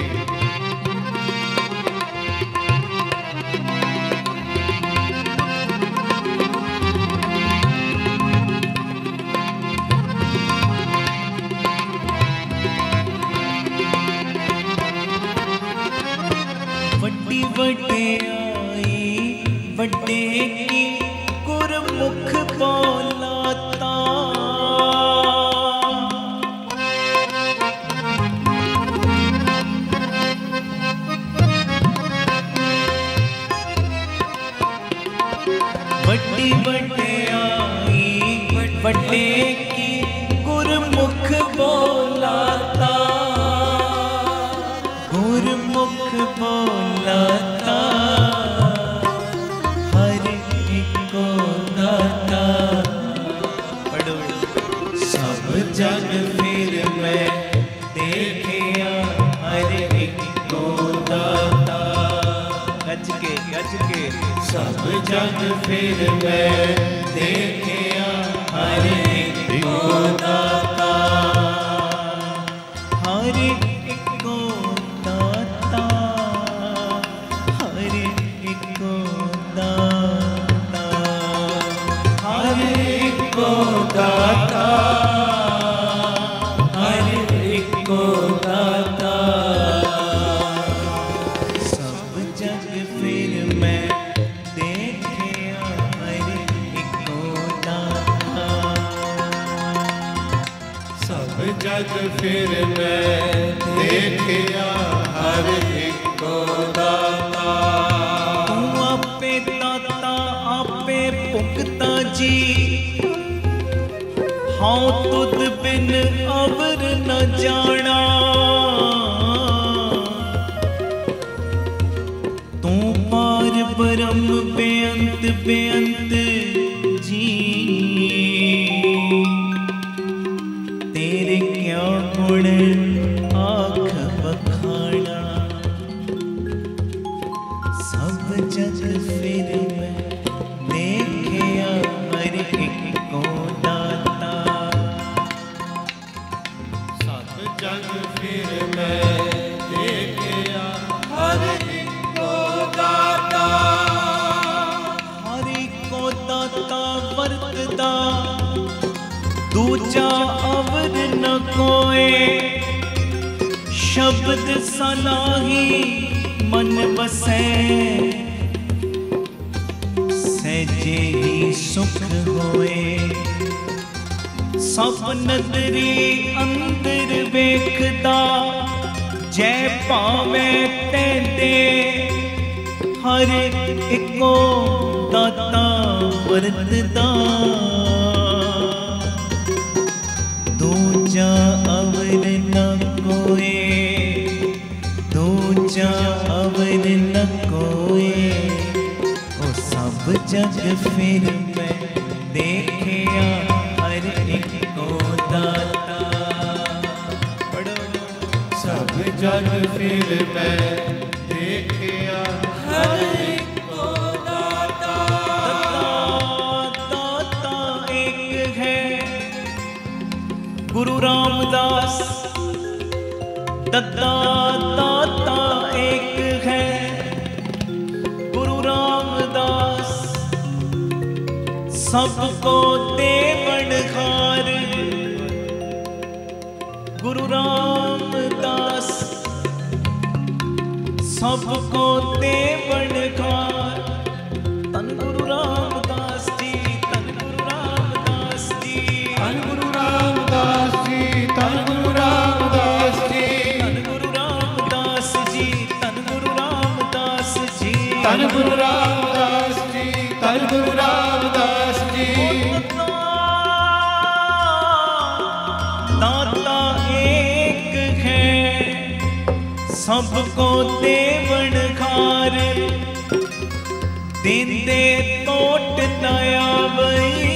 Speaker 4: वड्डी वड्डियाई वड्डे की गुरमुख बोलाता। वड्डी वड्डियाई वड्डे की गुरमुख बोलाता, गुरमुख बोलाता, हर इको दाता। पढ़ो
Speaker 2: सब जग फिर मैं देखिया हर इको दाता।
Speaker 4: गज के
Speaker 2: सब जग फिर मैं देखिया हर इको दाता।
Speaker 4: हर इको दाता, हर इको दाता,
Speaker 2: हर इको दाता, हर इको दाता।
Speaker 4: सब जग फिर मैं देखिया हर इको दाता।
Speaker 2: सब जग फिर मैं देखिया हर इको दाता।
Speaker 4: तू आपे दाता आपे भुगता जी, हाँ तुद बिन अवर न जाना। बेअंत जी तेरे क्या गुण आँख बखाना। सब जग फिर मैं देखिया हर एक को दाता।
Speaker 3: सब जग फिर मैं देखिया हर एक को दाता।
Speaker 4: हर एक को दाता वरतदा दूजा अवर न कोए। शब्द सलाही मन बसै सहजे ही सुख होए। सब नदरी अंदर वेखदा जै पावे तै दे। हर इको दाता वरतदा दूजा अवर न कोए। दूजा अवर न कोए। ओ सब जग फिर मैं देखिया हर एक को दाता।
Speaker 3: सब जग फिर मैं देखिया हर एक को दाता।
Speaker 4: दाता एक है गुरु रामदास। दाता एक है गुरु रामदास। सबको देवन खार गुरु रामदास। सबको देवन खार। तन गुरु रामदास जी तन गुरु रामदास जी।
Speaker 3: धन गुरु रामदास जी धन गुरु रामदास जी।
Speaker 4: तन गुरु रामदास जी तन गुरु रामदास जी।
Speaker 3: धन गुरु रामदास जी धन गुरु रामदास जी।
Speaker 4: दाता एक है सबको देवन खार। देंदे तोट दया बई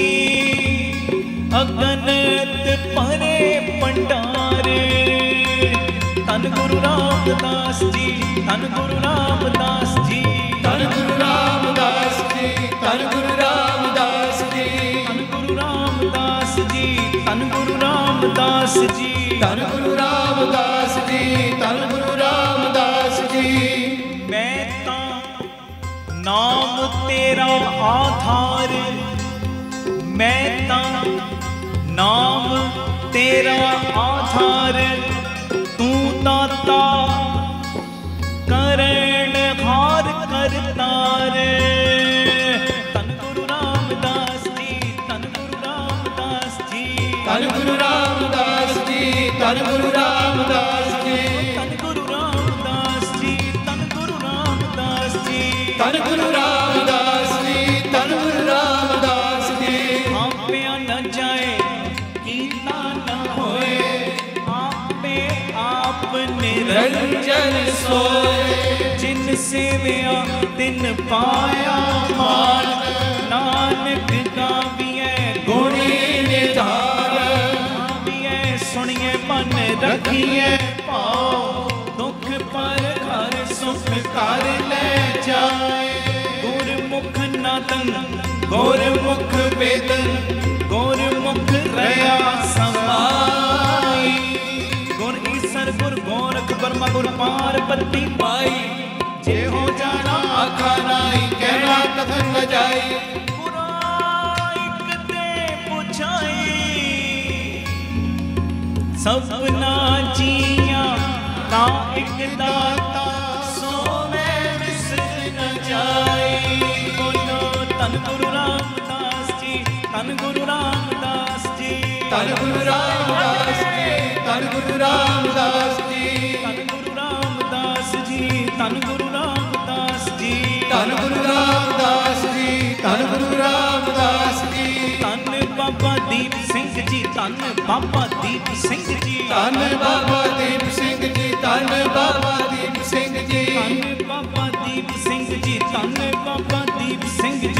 Speaker 4: अगनत परे पंडार। तन गुरु रामदास जी तन गुरु रामदास जी।
Speaker 3: धन गुरु रामदास जी धन गुरु रामदास जी।
Speaker 4: तन गुरु रामदास जी तन गुरु रामदास जी।
Speaker 3: धन गुरु रामदास जी धन गुरु रामदास जी।
Speaker 4: मैं ता नाम तेरा आधार। मैं ता नाम तेरा आधार। तू दाता करण हार करतार। तन गुरु रामदास जी तन गुरु रामदास जी।
Speaker 3: धन गुरु रामदास जी धन गुरु रामदास जी।
Speaker 4: तन गुरु रामदास जी तन गुरु रामदास जी।
Speaker 3: धन गुरु रामदास जी धन गुरु रामदास जी।
Speaker 4: आपया न जाए कीता न होए। आपे आप निरंजन सोए। जिन सेविया तिन पाया मान। नानक गाविए
Speaker 3: गुणी निधान।
Speaker 4: गाविए सुनिए मन रखिए पाओ। दुख पर घर सुख कर ले जाए। गुरमुख नादन गुरमुख वेदन गुरमुख रया समाई। गुर ईसर गुर गोरख ब्रह्मा गुर पार्वती पाई। जे हो जाना
Speaker 3: आखा नाई कहना कथन न जाई।
Speaker 4: पुराइक ते पुछाई। सपना जिया ता एक दाता सो मैं विसर न जाई। बोलो तन गुरु रामदास जी तन गुरु रामदास जी।
Speaker 3: धन गुरु रामदास जी धन गुरु रामदास जी।
Speaker 4: तन गुरु रामदास जी तन गुरु रामदास जी।
Speaker 3: धन गुरु रामदास जी धन गुरु रामदास जी।
Speaker 4: तन बाबा दीप सिंह जी तन बाबा दीप सिंह जी।
Speaker 3: धन बाबा दीप सिंह जी धन बाबा दीप सिंह जी।
Speaker 4: तन बाबा दीप सिंह जी तन बाबा दीप सिंह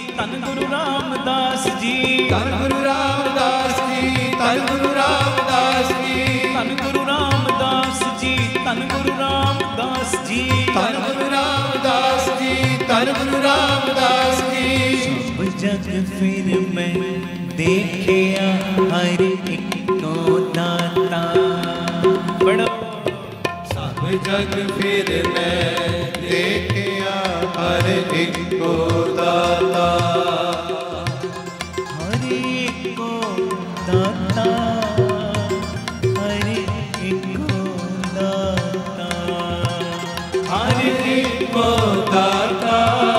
Speaker 4: ਧੰਨ ਗੁਰੂ ਰਾਮਦਾਸ ਜੀ,
Speaker 3: ਧੰਨ ਗੁਰੂ ਰਾਮਦਾਸ ਜੀ, ਧੰਨ ਗੁਰੂ ਰਾਮਦਾਸ ਜੀ,
Speaker 4: ਧੰਨ ਗੁਰੂ ਰਾਮਦਾਸ ਜੀ, ਧੰਨ ਗੁਰੂ ਰਾਮਦਾਸ ਜੀ,
Speaker 3: ਧੰਨ ਗੁਰੂ ਰਾਮਦਾਸ ਜੀ, ਧੰਨ ਗੁਰੂ ਰਾਮਦਾਸ ਜੀ।
Speaker 4: ਸਭ ਜਗ ਫਿਰ ਮੈਂ ਦੇਖਿਆ ਹਰ ਇੱਕੋ ਦਾਤਾ। ਪੜੋ।
Speaker 3: ਸਭ ਜਗ ਫਿਰ ਮੈਂ ਦੇਖਿਆ ਹਰ ਇੱਕੋ ਦਾਤਾ।
Speaker 4: ਹਰ ਇੱਕੋ ਦਾਤਾ, ਹਰ ਇੱਕੋ ਦਾਤਾ,
Speaker 3: ਹਰ ਇੱਕੋ ਦਾਤਾ,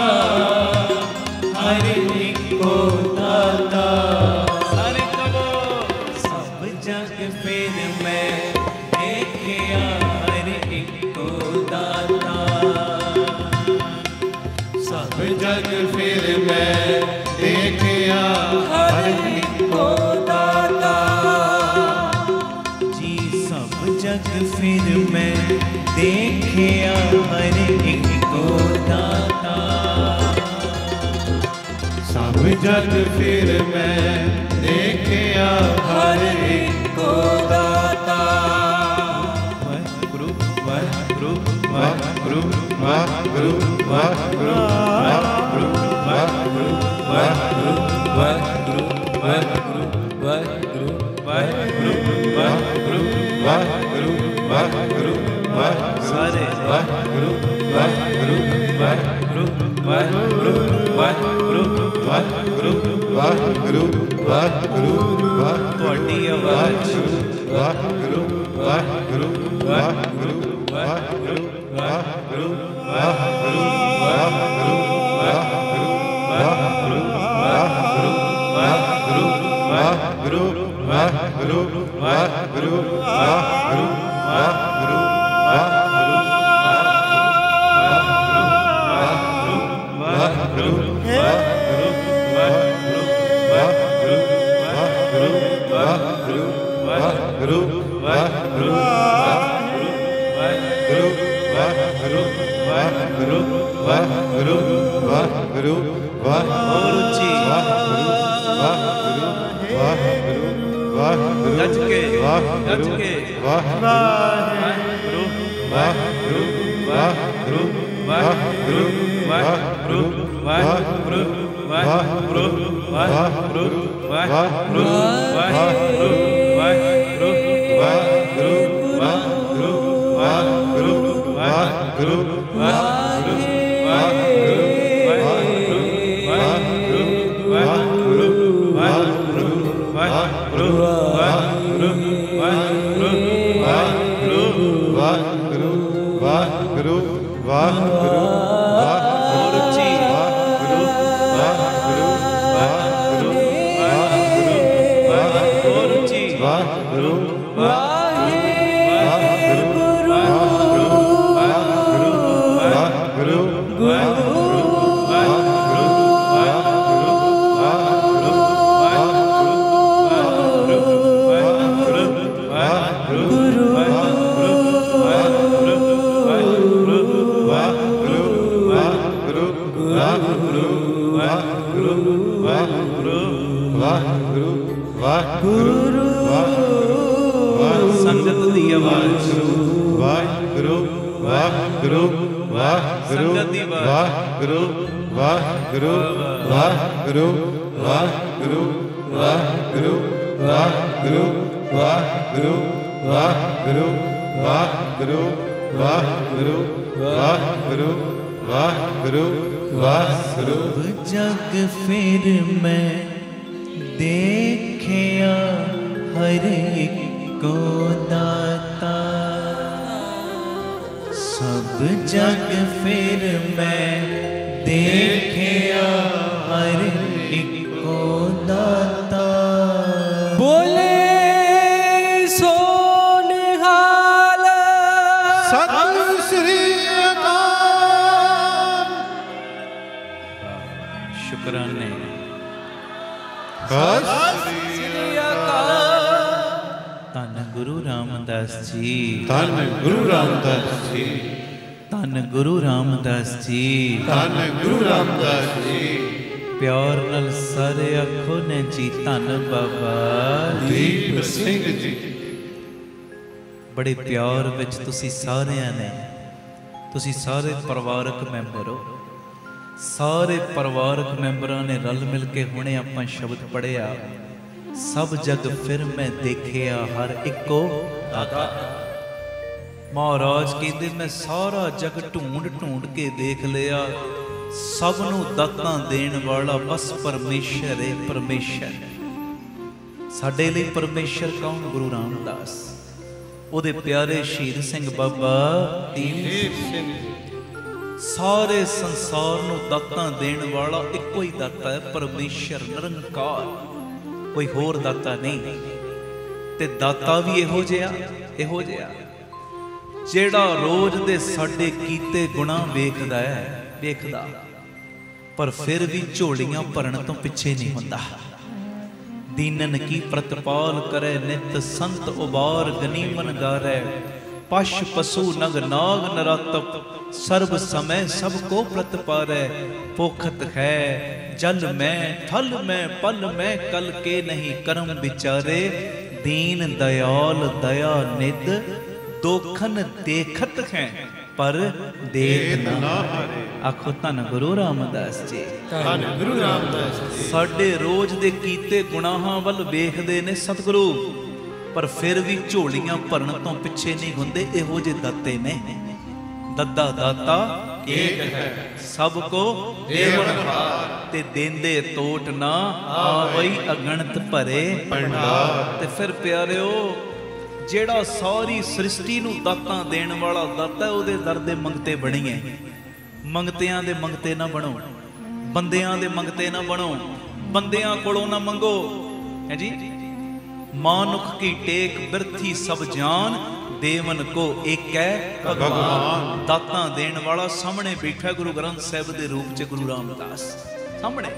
Speaker 3: ਹਰ ਇੱਕੋ ਦਾਤਾ।
Speaker 4: ਸਾਰੇ ਕਹੋ। ਸਭ ਜਗ ਫਿਰ ਮੈਂ ਦੇਖਿਆ ਹਰ ਇੱਕੋ ਦਾਤਾ।
Speaker 3: ਸਭ ਜਗ ਫਿਰ ਮੈਂ ਦੇਖਿਆ ਹਰ ਇੱਕੋ ਦਾਤਾ।
Speaker 4: ਜੀ ਸਭ ਜਗ ਫਿਰ ਮੈਂ ਦੇਖਿਆ ਹਰ ਇੱਕੋ ਦਾਤਾ।
Speaker 3: ਸਭ ਜਗ ਫਿਰ ਮੈਂ ਦੇਖਿਆ ਹਰ ਇੱਕੋ ਦਾਤਾ।
Speaker 4: ਵਾਹਿਗੁਰੂ ਵਾਹਿਗੁਰੂ
Speaker 3: ਵਾਹਿਗੁਰੂ ਵਾਹਿਗੁਰੂ ਵਾਹਿਗੁਰੂ ਵਾਹਿਗੁਰੂ ਵਾਹਿਗੁਰੂ ਵਾਹਿਗੁਰੂ ਵਾਹਿਗੁਰੂ ਵਾਹਿਗੁਰੂ ਵਾਹਿਗੁਰੂ ਵਾਹਿਗੁਰੂ ਵਾਹਿਗੁਰੂ ਵਾਹਿਗੁਰੂ ਵਾਹਿਗੁਰੂ
Speaker 4: ਸਾਰੇ
Speaker 3: ਵਾਹਿਗੁਰੂ ਵਾਹਿਗੁਰੂ ਵਾਹਿਗੁਰੂ ਵਾਹਿਗੁਰੂ ਵਾਹਿਗੁਰੂ ਵਾਹਿਗੁਰੂ ਵਾਹਿਗੁਰੂ ਵਾਹਿਗੁਰੂ
Speaker 4: ਤੁਹਾਡੀ ਆਵਾਜ਼
Speaker 3: ਵਾਹਿਗੁਰੂ ਵਾਹਿਗੁਰੂ ਵਾਹਿਗੁਰੂ ਵਾਹਿਗੁਰੂ ਵਾਹਿਗੁਰੂ ਵਾਹਿਗੁਰੂ ਵਾਹਿਗੁਰੂ ਵਾਹਿਗੁਰੂ ਵਾਹਿਗੁਰੂ ਵਾਹਿਗੁਰੂ ਵਾਹਿਗੁਰੂ ਵਾਹਿਗੁਰੂ ਵਾਹਿਗੁਰੂ ਵਾਹਿਗੁਰੂ ਵਾਹਿਗੁਰੂ ਵਾਹਿਗੁਰੂ
Speaker 4: ਗੱਜ ਕੇ ਗੱਜ ਕੇ
Speaker 3: ਵਾਹਿਗੁਰੂ ਵਾਹਿਗੁਰੂ ਵਾਹਿਗੁਰੂ ਵਾਹਿਗੁਰੂ ਵਾਹਿਗੁਰੂ ਵਾਹਿਗੁਰੂ ਵਾਹਿਗੁਰੂ ਵਾਹਿਗੁਰੂ ਵਾਹਿਗੁਰੂ ਵਾਹਿਗੁਰੂ ਵਾਹਿਗੁਰੂ ਵਾਹਿਗੁਰੂ ਵਾਹਿਗੁਰੂ ਵਾਹਿਗੁਰੂ ਵਾਹਿਗੁਰੂ
Speaker 4: ਸੰਗਤ ਦੀ ਆਵਾਜ਼
Speaker 3: ਵਾਹਿਗੁਰੂ ਵਾਹਿਗੁਰੂ ਵਾਹਿਗੁਰੂ
Speaker 4: ਸੰਗਤ ਦੀ ਆਵਾਜ਼
Speaker 3: ਵਾਹਿਗੁਰੂ ਵਾਹਿਗੁਰੂ ਵਾਹਿਗੁਰੂ ਵਾਹਿਗੁਰੂ ਵਾਹਿਗੁਰੂ ਵਾਹਿਗੁਰੂ ਵਾਹਿਗੁਰੂ ਵਾਹਿਗੁਰੂ ਵਾਹਿਗੁਰੂ ਵਾਹਿਗੁਰੂ ਵਾਹਿਗੁਰੂ ਵਾਹਿਗੁਰੂ ਵਾਹਿਗੁਰੂ
Speaker 4: ਜਗ ਫਿਰ ਮੈਂ ਦੇਖਿਆ ਹਰ ਇੱਕੋ ਦਾਤਾ। ਸਭ ਜਗ ਫਿਰ ਮੈਂ ਦੇਖਿਆ ਹਰ ਇੱਕੋ ਦਾਤਾ। ਬੋਲੇ ਸੋ ਨਿਹਾਲ
Speaker 3: ਸਤਿ ਸ੍ਰੀ ਅਕਾਲ।
Speaker 4: ਸ਼ੁਕਰਾਨੇ। ਧੰਨ ਗੁਰੂ ਰਾਮਦਾਸ ਜੀ,
Speaker 3: ਧੰਨ ਗੁਰੂ ਰਾਮਦਾਸ ਜੀ,
Speaker 4: ਧੰਨ ਗੁਰੂ ਰਾਮਦਾਸ ਜੀ,
Speaker 3: ਧੰਨ ਗੁਰੂ ਰਾਮਦਾਸ ਜੀ,
Speaker 1: ਪਿਆਰ ਨਾਲ ਸਾਰੇ ਆਖੋ ਨੇ ਜੀ ਧੰਨ ਬਾਬਾ
Speaker 2: ਦੀਪ ਸਿੰਘ ਜੀ।
Speaker 1: ਬੜੇ ਪਿਆਰ ਵਿੱਚ ਤੁਸੀਂ ਸਾਰਿਆਂ ਨੇ, ਤੁਸੀਂ ਸਾਰੇ ਪਰਿਵਾਰਕ ਮੈਂਬਰ ਹੋ, ਸਾਰੇ ਪਰਿਵਾਰਕ ਮੈਂਬਰਾਂ ਨੇ ਰਲ ਮਿਲ ਕੇ ਹੁਣੇ ਆਪਾਂ ਸ਼ਬਦ ਪੜ੍ਹਿਆ, ਸਭ ਜਗ ਫਿਰ ਮੈਂ ਦੇਖਿਆ ਹਰ ਇੱਕੋ ਦਾਤਾ। ਮਹਾਰਾਜ ਕਹਿੰਦੇ ਮੈਂ ਸਾਰਾ ਜਗ ਢੂੰਡ ਢੂੰਡ ਕੇ ਦੇਖ ਲਿਆ, ਸਭ ਨੂੰ ਦਾਤਾਂ ਦੇਣ ਵਾਲਾ ਬਸ ਪਰਮੇਸ਼ਰ ਹੈ। ਪਰਮੇਸ਼ਰ ਸਾਡੇ ਲਈ ਪਰਮੇਸ਼ਰ ਕੌਣ? ਗੁਰੂ ਰਾਮਦਾਸ, ਉਹਦੇ ਪਿਆਰੇ ਸ਼ਹੀਦ ਸਿੰਘ ਬਾਬਾ ਦੀਪ ਸਿੰਘ। ਸਾਰੇ ਸੰਸਾਰ ਨੂੰ ਦਾਤਾਂ ਦੇਣ ਵਾਲਾ ਇੱਕੋ ਹੀ ਦਾਤਾ ਹੈ, ਪਰਮੇਸ਼ਰ ਨਿਰੰਕਾਰ, ਕੋਈ ਹੋਰ ਦਾਤਾ ਨਹੀਂ। ਤੇ ਦਾਤਾ ਵੀ ਇਹੋ ਜਿਹਾ ਜਿਹੜਾ ਰੋਜ਼ ਦੇ ਸਾਡੇ ਕੀਤੇ ਗੁਨਾਹ ਵੇਖਦਾ ਹੈ, ਵੇਖਦਾ, ਪਰ ਫਿਰ ਵੀ ਝੋਲੀਆਂ ਭਰਨ ਤੋਂ ਪਿੱਛੇ ਨਹੀਂ ਹੁੰਦਾ। ਦੀਨਨ ਕੀ ਪ੍ਰਤਪਾਲ ਕਰੇ ਨਿਤ ਸੰਤ ਉਬਾਰ ਗਨੀਮਨ ਗਾਰੈ, ਪਸ਼ ਪਸ਼ੂ ਨਗ ਨਾਗ ਨਰਾਤਪ ਸਰਬ ਸਮੈ ਸਭ ਕੋ ਪ੍ਰਤਪਾਰੈ। ਪੋਖਤ ਹੈ ਜਲ ਮੈਂ ਥਲ ਮੈਂ ਪਲ ਮੈਂ ਕਲ ਕੇ ਨਹੀਂ ਕਰਮ ਵਿਚਾਰੇ, ਦੀਨ ਦਇਆਲ ਦਇਆ ਨਿਧ ਦੋਖਨ ਦੇਖਤ ਹੈ ਪਰ ਦੇਖ ਨਾ ਹਾਰੇ। ਆਖੋ ਧੰਨ ਗੁਰੂ ਰਾਮਦਾਸ ਜੀ,
Speaker 2: ਧੰਨ ਗੁਰੂ ਰਾਮਦਾਸ ਜੀ।
Speaker 1: ਸਾਡੇ ਰੋਜ਼ ਦੇ ਕੀਤੇ ਗੁਨਾਹਾਂ ਵੱਲ ਵੇਖਦੇ ਨੇ ਸਤਿਗੁਰੂ, ਪਰ ਫਿਰ ਵੀ ਝੋਲੀਆਂ ਭਰਨ ਤੋਂ ਪਿੱਛੇ ਨਹੀਂ ਹੁੰਦੇ। ਇਹੋ ਜਿਹੇ ਦਾਤੇ ਨੇ, ਦੱਦਾ ਦਾਤਾ ਏਕ ਹੈ ਸਭ ਕੋ ਦੇਵਨਹਾਰ, ਤੇ ਦੇਂਦੇ ਟੋਟ ਨਾ ਆਵਈ ਅਗਣਤ ਭਰੇ ਭੰਡਾਰ। ਤੇ ਫਿਰ ਪਿਆਰਿਓ, ਜਿਹੜਾ ਸਾਰੀ ਸ੍ਰਿਸ਼ਟੀ ਨੂੰ ਦਾਤਾਂ ਦੇਣ ਵਾਲਾ ਦਾਤਾ, ਉਹਦੇ ਦਰ ਦੇ ਮੰਗਤੇ ਬਣੀਏ। ਮੰਗਤਿਆਂ ਦੇ ਮੰਗਤੇ ਨਾ ਬਣੋ, ਬੰਦਿਆਂ ਦੇ ਮੰਗਤੇ ਨਾ ਬਣੋ, ਬੰਦਿਆਂ ਕੋਲੋਂ ਨਾ ਮੰਗੋ, ਹੈ ਜੀ। ਮਾਨੁਖ ਕੀ ਟੇਕ ਬਿਰਥੀ ਸਭ ਜਾਨ, ਦੇਵਨ ਕੋ ਏਕੈ ਭਗਵਾਨ। ਦਾਤਾਂ ਦੇਣ ਵਾਲਾ ਸਾਹਮਣੇ ਬੈਠਾ ਗੁਰੂ ਗ੍ਰੰਥ ਸਾਹਿਬ ਦੇ ਰੂਪ 'ਚ ਗੁਰੂ ਰਾਮਦਾਸ ਸਾਹਮਣੇ।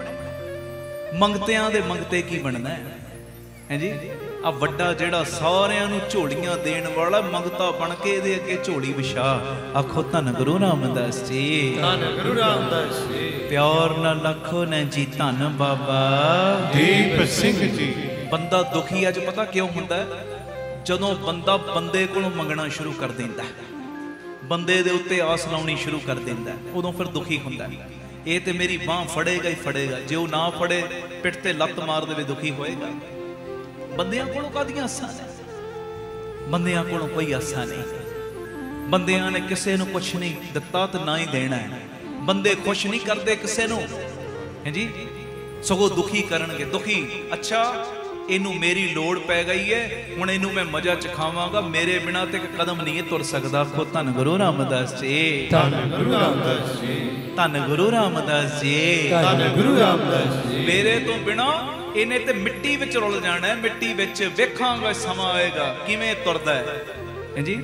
Speaker 1: ਮੰਗਤਿਆਂ ਦੇ ਮੰਗਤੇ ਕੀ ਬਣਨਾ ਹੈ ਜੀ। ਆ ਵੱਡਾ ਜਿਹੜਾ ਸਾਰਿਆਂ ਨੂੰ ਝੋਲੀਆਂ ਦੇਣ ਵਾਲਾ ਮੰਗਤਾ ਬਣ ਕੇ ਇਹਦੇ ਅੱਗੇ ਝੋਲੀ ਵਿਛਾ। ਆਖੋ ਧੰਨ ਗੁਰੂ ਰਾਮਦਾਸ ਜੀ,
Speaker 2: ਧੰਨ ਗੁਰੂ ਰਾਮਦਾਸ ਜੀ।
Speaker 1: ਪਿਆਰ ਨਾਲ ਆਖੋ ਨੇ ਜੀ ਧੰਨ ਬਾਬਾ
Speaker 2: ਦੀਪ ਸਿੰਘ ਜੀ।
Speaker 1: ਬੰਦਾ ਦੁਖੀ ਅੱਜ ਪਤਾ ਕਿਉਂ ਹੁੰਦਾ? ਜਦੋਂ ਬੰਦਾ ਬੰਦੇ ਕੋਲੋਂ ਮੰਗਣਾ ਸ਼ੁਰੂ ਕਰ ਦਿੰਦਾ, ਬੰਦੇ ਦੇ ਉੱਤੇ ਆਸ ਲਾਉਣੀ ਸ਼ੁਰੂ ਕਰ ਦਿੰਦਾ, ਉਦੋਂ ਫਿਰ ਦੁਖੀ ਹੁੰਦਾ। ਇਹ ਤੇ ਮੇਰੀ ਬਾਂਹ ਫੜੇਗਾ ਹੀ ਫੜੇਗਾ, ਜੇ ਉਹ ਨਾ ਫੜੇ ਪਿੱਠ ਤੇ ਲੱਤ ਮਾਰ ਦੇਵੇ ਦੁਖੀ ਹੋਏਗਾ। ਬੰਦਿਆਂ ਕੋਲੋਂ ਕਾਹਦੀਆਂ ਆਸਾਂ ਨੇ? ਬੰਦਿਆਂ ਕੋਲੋਂ ਕੋਈ ਆਸਾਂ ਨਹੀਂ। ਬੰਦਿਆਂ ਨੇ ਕਿਸੇ ਨੂੰ ਕੁਛ ਨਹੀਂ ਦਿੱਤਾ ਤੇ ਨਾ ਹੀ ਦੇਣਾ ਹੈ। ਬੰਦੇ ਖੁਸ਼ ਨਹੀਂ ਕਰਦੇ ਕਿਸੇ ਨੂੰ, ਹੈ ਜੀ, ਸਗੋਂ ਦੁਖੀ ਕਰਨਗੇ। ਦੁਖੀ, ਅੱਛਾ ਇਹਨੂੰ ਮੇਰੀ ਲੋੜ ਪੈ ਗਈ ਹੈ, ਹੁਣ ਇਹਨੂੰ ਮੈਂ ਮਜ਼ਾ ਚਖਾਵਾਂਗਾ, ਮੇਰੇ ਬਿਨਾਂ ਤੇ ਇੱਕ ਕਦਮ ਨਹੀਂ ਤੁਰ ਸਕਦਾ। ਆਖੋ ਧੰਨ ਗੁਰੂ ਰਾਮਦਾਸ ਜੀ,
Speaker 2: ਧੰਨ ਗੁਰੂ ਰਾਮਦਾਸ ਜੀ।
Speaker 1: ਧੰਨ ਗੁਰੂ ਰਾਮਦਾਸ ਜੀ,
Speaker 2: ਧੰਨ ਗੁਰੂ ਰਾਮਦਾਸ ਜੀ।
Speaker 1: ਮੇਰੇ ਤੋਂ ਬਿਨਾਂ ਇਹਨੇ ਤੇ ਮਿੱਟੀ ਵਿੱਚ ਰੁਲ ਜਾਣਾ, ਮਿੱਟੀ ਵਿੱਚ। ਵੇਖਾਂਗਾ ਸਮਾਂ ਆਏਗਾ ਕਿਵੇਂ ਤੁਰਦਾ ਹੈ ਜੀ।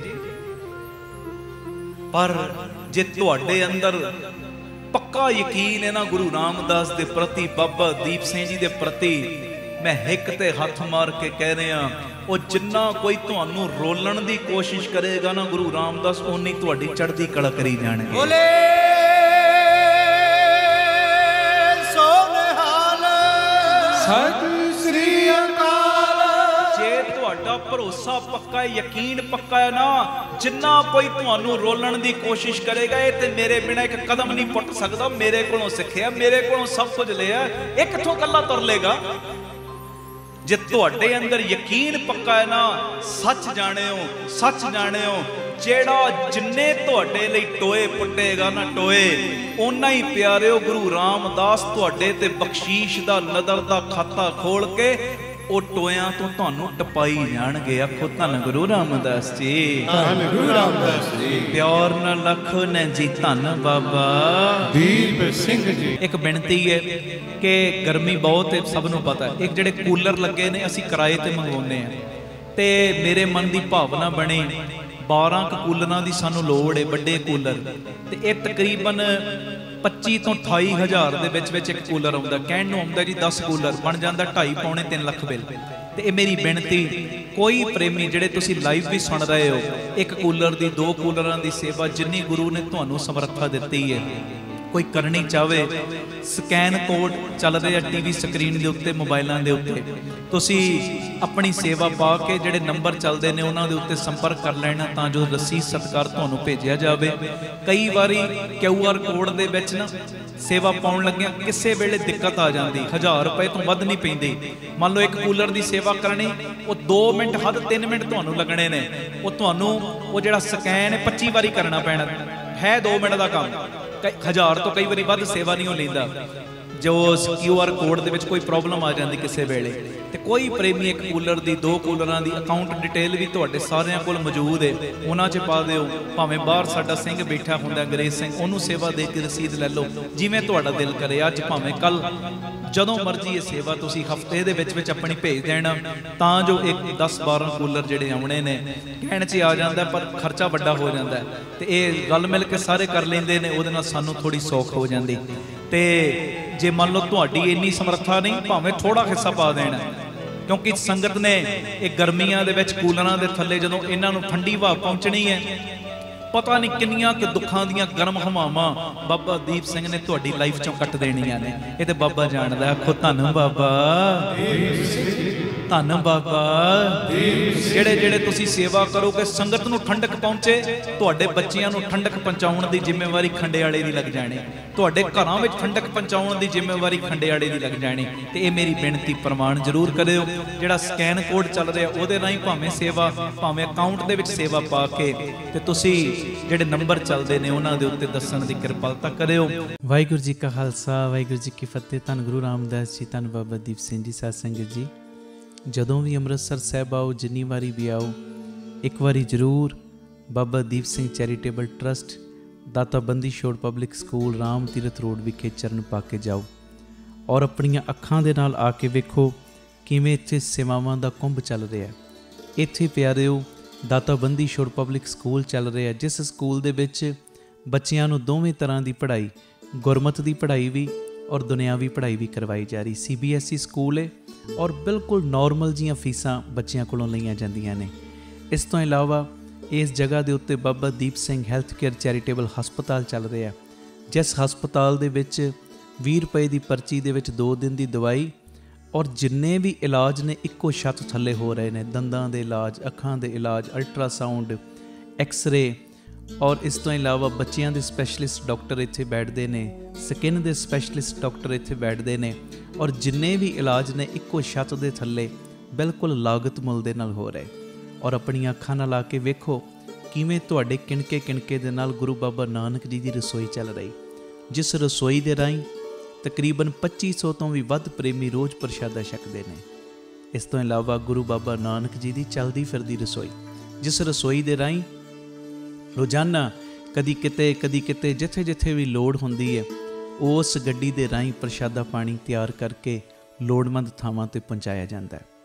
Speaker 1: ਪਰ ਜੇ ਤੁਹਾਡੇ ਅੰਦਰ ਪੱਕਾ ਯਕੀਨ ਹੈ ਨਾ ਗੁਰੂ ਰਾਮਦਾਸ ਦੇ ਪ੍ਰਤੀ, ਬਾਬਾ ਦੀਪ ਸਿੰਘ ਜੀ ਦੇ ਪ੍ਰਤੀ, ਮੈਂ ਹਿੱਕ ਤੇ ਹੱਥ ਮਾਰ ਕੇ ਕਹਿ ਰਿਹਾ, ਉਹ ਜਿੰਨਾ ਕੋਈ ਤੁਹਾਨੂੰ ਰੋਲਣ ਦੀ ਕੋਸ਼ਿਸ਼ ਕਰੇਗਾ ਨਾ ਗੁਰੂ ਰਾਮਦਾਸ, ਓਨੀ ਤੁਹਾਡੀ ਚੜ੍ਹਦੀ ਕਲਾ ਕਰੀ ਜਾਣਗੇ।
Speaker 3: ਬੋਲੇ
Speaker 2: ਸਤਿ ਸ੍ਰੀ ਅਕਾਲ।
Speaker 1: ਜੇ ਤੁਹਾਡਾ ਭਰੋਸਾ ਪੱਕਾ ਹੈ, ਯਕੀਨ ਪੱਕਾ ਹੈ ਨਾ, ਜਿੰਨਾ ਕੋਈ ਤੁਹਾਨੂੰ ਰੋਲਣ ਦੀ ਕੋਸ਼ਿਸ਼ ਕਰੇਗਾ, ਇਹ ਤੇ ਮੇਰੇ ਬਿਨਾਂ ਇੱਕ ਕਦਮ ਨਹੀਂ ਪੁੱਟ ਸਕਦਾ। ਮੇਰੇ ਕੋਲੋਂ ਸਿੱਖਿਆ, ਮੇਰੇ ਕੋਲੋਂ ਸਭ ਕੁਝ ਲਿਆ, ਇਹ ਕਿੱਥੋਂ ਇਕੱਲਾ ਤੁਰ ਲੇਗਾ? ਜੇ ਤੁਹਾਡੇ ਅੰਦਰ ਯਕੀਨ ਪੱਕਾ ਹੈ ਨਾ, ਸੱਚ ਜਾਣਿਓ, ਸੱਚ ਜਾਣਿਓ, ਜਿਹੜਾ ਜਿੰਨੇ ਤੁਹਾਡੇ ਲਈ ਟੋਏ ਪੁੱਟੇਗਾ ਨਾ ਟੋਏ, ਓਨਾ ਹੀ ਪਿਆਰਿਓ ਗੁਰੂ ਰਾਮਦਾਸ ਤੁਹਾਡੇ ਤੇ ਬਖਸ਼ੀਸ਼ ਦਾ ਨਦਰ ਦਾ ਖਾਤਾ ਖੋਲ ਕੇ ਉਹ ਟੋਇਆਂ ਤੋਂ ਤੁਹਾਨੂੰ ਟਪਾਈ ਜਾਣਗੇ। ਆਖੋ ਧੰਨ ਗੁਰੂ ਰਾਮਦਾਸ ਜੀ,
Speaker 2: ਧੰਨ ਗੁਰੂ ਰਾਮਦਾਸ ਜੀ।
Speaker 1: ਪਿਆਰ ਨਾਲ ਆਖੋ ਨੇ ਜੀ ਧੰਨ ਬਾਬਾ
Speaker 2: ਦੀਪ ਸਿੰਘ ਜੀ।
Speaker 1: ਇੱਕ ਬੇਨਤੀ ਹੈ ਕਿ ਗਰਮੀ ਬਹੁਤ ਹੈ, ਸਭ ਨੂੰ ਪਤਾ। ਇੱਕ ਜਿਹੜੇ ਕੂਲਰ ਲੱਗੇ ਨੇ ਅਸੀਂ ਕਿਰਾਏ ਤੇ ਮੰਗਵਾਉਂਦੇ ਆ, ਤੇ ਮੇਰੇ ਮਨ ਦੀ ਭਾਵਨਾ ਬਣੀ 12 ਕੂਲਰਾਂ ਦੀ ਸਾਨੂੰ ਲੋੜ ਹੈ, ਵੱਡੇ ਕੂਲਰ, ਤੇ ਇਹ ਤਕਰੀਬਨ 25 ਤੋਂ 28 ਹਜ਼ਾਰ ਦੇ ਵਿੱਚ ਇੱਕ ਕੂਲਰ ਆਉਂਦਾ। ਕਹਿਣ ਨੂੰ ਆਉਂਦਾ ਜੀ 10 ਕੂਲਰ ਬਣ ਜਾਂਦਾ 2.5 ਪੌਣੇ 3 ਲੱਖ ਬਿੱਲ। ਤੇ ਇਹ ਮੇਰੀ ਬੇਨਤੀ, ਕੋਈ ਪ੍ਰੇਮੀ ਜਿਹੜੇ ਤੁਸੀਂ ਲਾਈਵ ਵੀ ਸੁਣ ਰਹੇ ਹੋ, ਇੱਕ ਕੂਲਰ ਦੀ 2 ਕੂਲਰਾਂ ਦੀ ਸੇਵਾ, ਜਿੰਨੀ ਗੁਰੂ ਨੇ ਤੁਹਾਨੂੰ ਸਮਰੱਥਾ ਦਿੱਤੀ ਹੈ, कोई करनी चाहे, स्कैन कोड चल रहे टीवी स्क्रीन के उत्ते, मोबाइलों के उत्ते, तुसी अपनी सेवा पा के जिहड़े नंबर चलते हैं उन्होंने उत्ते संपर्क कर लेना, तां जो रसीद सत्कार तुहानूं भेजिया जाए। कई बारी QR कोड दे विच ना सेवा पाउण लग्गिया किसी वेले दिक्कत आ जाती, 1000 रुपए तो वध नहीं पैंदी। मान लो एक कूलर की सेवा करनी, वो 2 मिनट हद 3 मिनट तुहानूं लगने ने, वो तुहानूं वो जिहड़ा स्कैन है 25 बारी करना पैना है, 2 मिनट का काम। 1000 तो कई बारी वध सेवा नहीं हो लैंदा। जो QR कोड दे विच कोई प्रॉब्लम आ जाती किसी वेले, तो कोई प्रेमी एक कूलर की 2 कूलर की अकाउंट डिटेल भी तुहाडे सारिਆਂ कोल मौजूद है, उन्हां 'च पा दिओ। भावें बाहर साडा सिंह बैठा हुंदा अंग्रेज सिंह, उन्होंने सेवा दे के रसीद ले लो, जिवें तुहाडा दिल करे। अज भावें कल जदों मर्जी ये सेवा तुसी हफ्ते दे विच अपनी भेज देना, तां जो एक 10-12 कूलर जिहड़े आउणे ने कहण 'च आ जांदा, पर खर्चा वड्डा हो जांदा है। ते इह गल मिल के सारे कर लैंदे ने, उहदे नाल सानूं थोड़ी सौख हो जांदी। ते जे मान लो तुहाडी इन्नी समर्था नहीं, भावें थोड़ा हिस्सा पा देना, क्योंकि संगत ने एक गर्मियां दे विच कूलरां दे थल्ले जदों इन्हां नूं ठंडी हवा पहुंचनी है, पता नहीं किन्नियां कि दुखां दियां गर्म हवावां बाबा दीप सिंह ने तुहाडी लाइफ चों कट देणियां ने। ये ते बाबा जाणदा। आखो धन बाबा, धन बाबा। ਜਿਹੜੇ ਜਿਹੜੇ ਤੁਸੀਂ सेवा करोगे संगत नूं ठंडक पहुंचे, तुहाडे बच्चियां नूं ठंडक पहुंचाउण दी जिम्मेवारी खंडेवाले दी लग जाणी, तुहाडे घरां विच ठंडक पहुंचाउण दी जिम्मेवारी खंडेवाले दी लग जाणी। ते ये मेरी बेनती प्रमाण जरूर करिओ। जिहड़ा स्कैन कोड चल रहा ਉਹਦੇ ਰਾਹੀਂ ਭਾਵੇਂ सेवा ਭਾਵੇਂ अकाउंट ਦੇ ਵਿੱਚ सेवा पा के ਤੇ ਤੁਸੀਂ ਜਿਹੜੇ ਨੰਬਰ ਚੱਲਦੇ ਨੇ ਉਹਨਾਂ ਦੇ ਉੱਤੇ ਦੱਸਣ ਦੀ ਕਿਰਪਾਲਤਾ ਕਰਿਓ।
Speaker 5: ਵਾਹਿਗੁਰੂ ਜੀ ਕਾ ਖਾਲਸਾ, ਵਾਹਿਗੁਰੂ ਜੀ ਕੀ ਫਤਿਹ। ਧੰਨ ਗੁਰੂ ਰਾਮਦਾਸ ਜੀ, ਧੰਨ ਬਾਬਾ ਦੀਪ ਸਿੰਘ ਜੀ। ਸਾਧ ਸੰਗਤ ਜੀ, ਜਦੋਂ ਵੀ ਅੰਮ੍ਰਿਤਸਰ ਸਾਹਿਬ ਆਓ, ਜਿੰਨੀ ਵਾਰੀ ਵੀ ਆਓ, ਇੱਕ ਵਾਰੀ ਜ਼ਰੂਰ ਬਾਬਾ ਦੀਪ ਸਿੰਘ ਚੈਰੀਟੇਬਲ ਟਰਸਟ, ਦਾਤਾ ਬੰਦੀ ਛੋੜ public school, Ram Tirath road ਵਿਖੇ ਚਰਨ ਪਾ ਕੇ ਜਾਓ ਔਰ ਆਪਣੀਆਂ ਅੱਖਾਂ ਦੇ ਨਾਲ ਆ ਕੇ ਵੇਖੋ ਕਿਵੇਂ ਇੱਥੇ ਸੇਵਾਵਾਂ ਦਾ ਕੁੰਭ ਚੱਲ ਰਿਹਾ। ਇੱਥੇ ਪਿਆਰਿਓ ਦਾਤਾ ਬੰਦੀ ਛੋੜ ਪਬਲਿਕ ਸਕੂਲ ਚੱਲ ਰਿਹਾ, ਜਿਸ ਸਕੂਲ ਦੇ ਵਿੱਚ ਬੱਚਿਆਂ ਨੂੰ ਦੋਵੇਂ ਤਰ੍ਹਾਂ ਦੀ ਪੜ੍ਹਾਈ, ਗੁਰਮਤ ਦੀ ਪੜ੍ਹਾਈ ਵੀ ਔਰ ਦੁਨਿਆਵੀ ਪੜ੍ਹਾਈ ਵੀ ਕਰਵਾਈ ਜਾ ਰਹੀ। CBSE ਸਕੂਲ ਹੈ ਔਰ ਬਿਲਕੁਲ ਨੋਰਮਲ ਜੀਆਂ ਫੀਸਾਂ ਬੱਚਿਆਂ ਕੋਲੋਂ ਲਈਆਂ ਜਾਂਦੀਆਂ ਨੇ। ਇਸ ਤੋਂ ਇਲਾਵਾ ਇਸ ਜਗ੍ਹਾ ਦੇ ਉੱਤੇ Baba Deep Singh health care charitable ਹਸਪਤਾਲ ਚੱਲ ਰਿਹਾ, ਜਿਸ ਹਸਪਤਾਲ ਦੇ ਵਿੱਚ 20 ਰੁਪਏ ਦੀ ਪਰਚੀ ਦੇ ਵਿੱਚ 2 ਦਿਨ ਦੀ ਦਵਾਈ ਔਰ ਜਿੰਨੇ ਵੀ ਇਲਾਜ ਨੇ ਇੱਕੋ ਛੱਤ ਥੱਲੇ ਹੋ ਰਹੇ ਨੇ। ਦੰਦਾਂ ਦੇ ਇਲਾਜ, ਅੱਖਾਂ ਦੇ ਇਲਾਜ, ਅਲਟਰਾਸਾਊਂਡ, ਐਕਸ-ਰੇ ਔਰ ਇਸ ਤੋਂ ਇਲਾਵਾ ਬੱਚਿਆਂ ਦੇ ਸਪੈਸ਼ਲਿਸਟ ਡਾਕਟਰ ਇੱਥੇ ਬੈਠਦੇ ਨੇ, ਸਕਿਨ ਦੇ ਸਪੈਸ਼ਲਿਸਟ ਡਾਕਟਰ ਇੱਥੇ ਬੈਠਦੇ ਨੇ ਔਰ ਜਿੰਨੇ ਵੀ ਇਲਾਜ ਨੇ ਇੱਕੋ ਛੱਤ ਦੇ ਥੱਲੇ ਬਿਲਕੁਲ ਲਾਗਤ ਮੁੱਲ ਦੇ ਨਾਲ ਹੋ ਰਹੇ। ਔਰ ਆਪਣੀਆਂ ਅੱਖਾਂ ਨਾਲ ਆ ਕੇ ਵੇਖੋ ਕਿਵੇਂ ਤੁਹਾਡੇ ਕਿਣਕੇ ਕਿਣਕੇ ਦੇ ਨਾਲ ਗੁਰੂ ਬਾਬਾ ਨਾਨਕ ਜੀ ਦੀ ਰਸੋਈ ਚੱਲ ਰਹੀ, ਜਿਸ ਰਸੋਈ ਦੇ ਰਾਹੀਂ ਤਕਰੀਬਨ 2500 ਤੋਂ ਵੀ ਵੱਧ ਪ੍ਰੇਮੀ ਰੋਜ਼ ਪ੍ਰਸ਼ਾਦਾ ਛਕਦੇ ਨੇ। ਇਸ ਤੋਂ ਇਲਾਵਾ ਗੁਰੂ ਬਾਬਾ ਨਾਨਕ ਜੀ ਦੀ ਚੱਲਦੀ ਫਿਰਦੀ ਰਸੋਈ, ਜਿਸ ਰਸੋਈ ਦੇ ਰਾਹੀਂ ਰੋਜ਼ਾਨਾ ਕਦੀ ਕਿਤੇ ਜਿੱਥੇ ਜਿੱਥੇ ਵੀ ਲੋੜ ਹੁੰਦੀ ਹੈ, ਉਸ ਗੱਡੀ ਦੇ ਰਾਹੀਂ ਪ੍ਰਸ਼ਾਦਾ ਪਾਣੀ ਤਿਆਰ ਕਰਕੇ ਲੋੜਵੰਦ ਥਾਵਾਂ 'ਤੇ ਪਹੁੰਚਾਇਆ ਜਾਂਦਾ ਹੈ।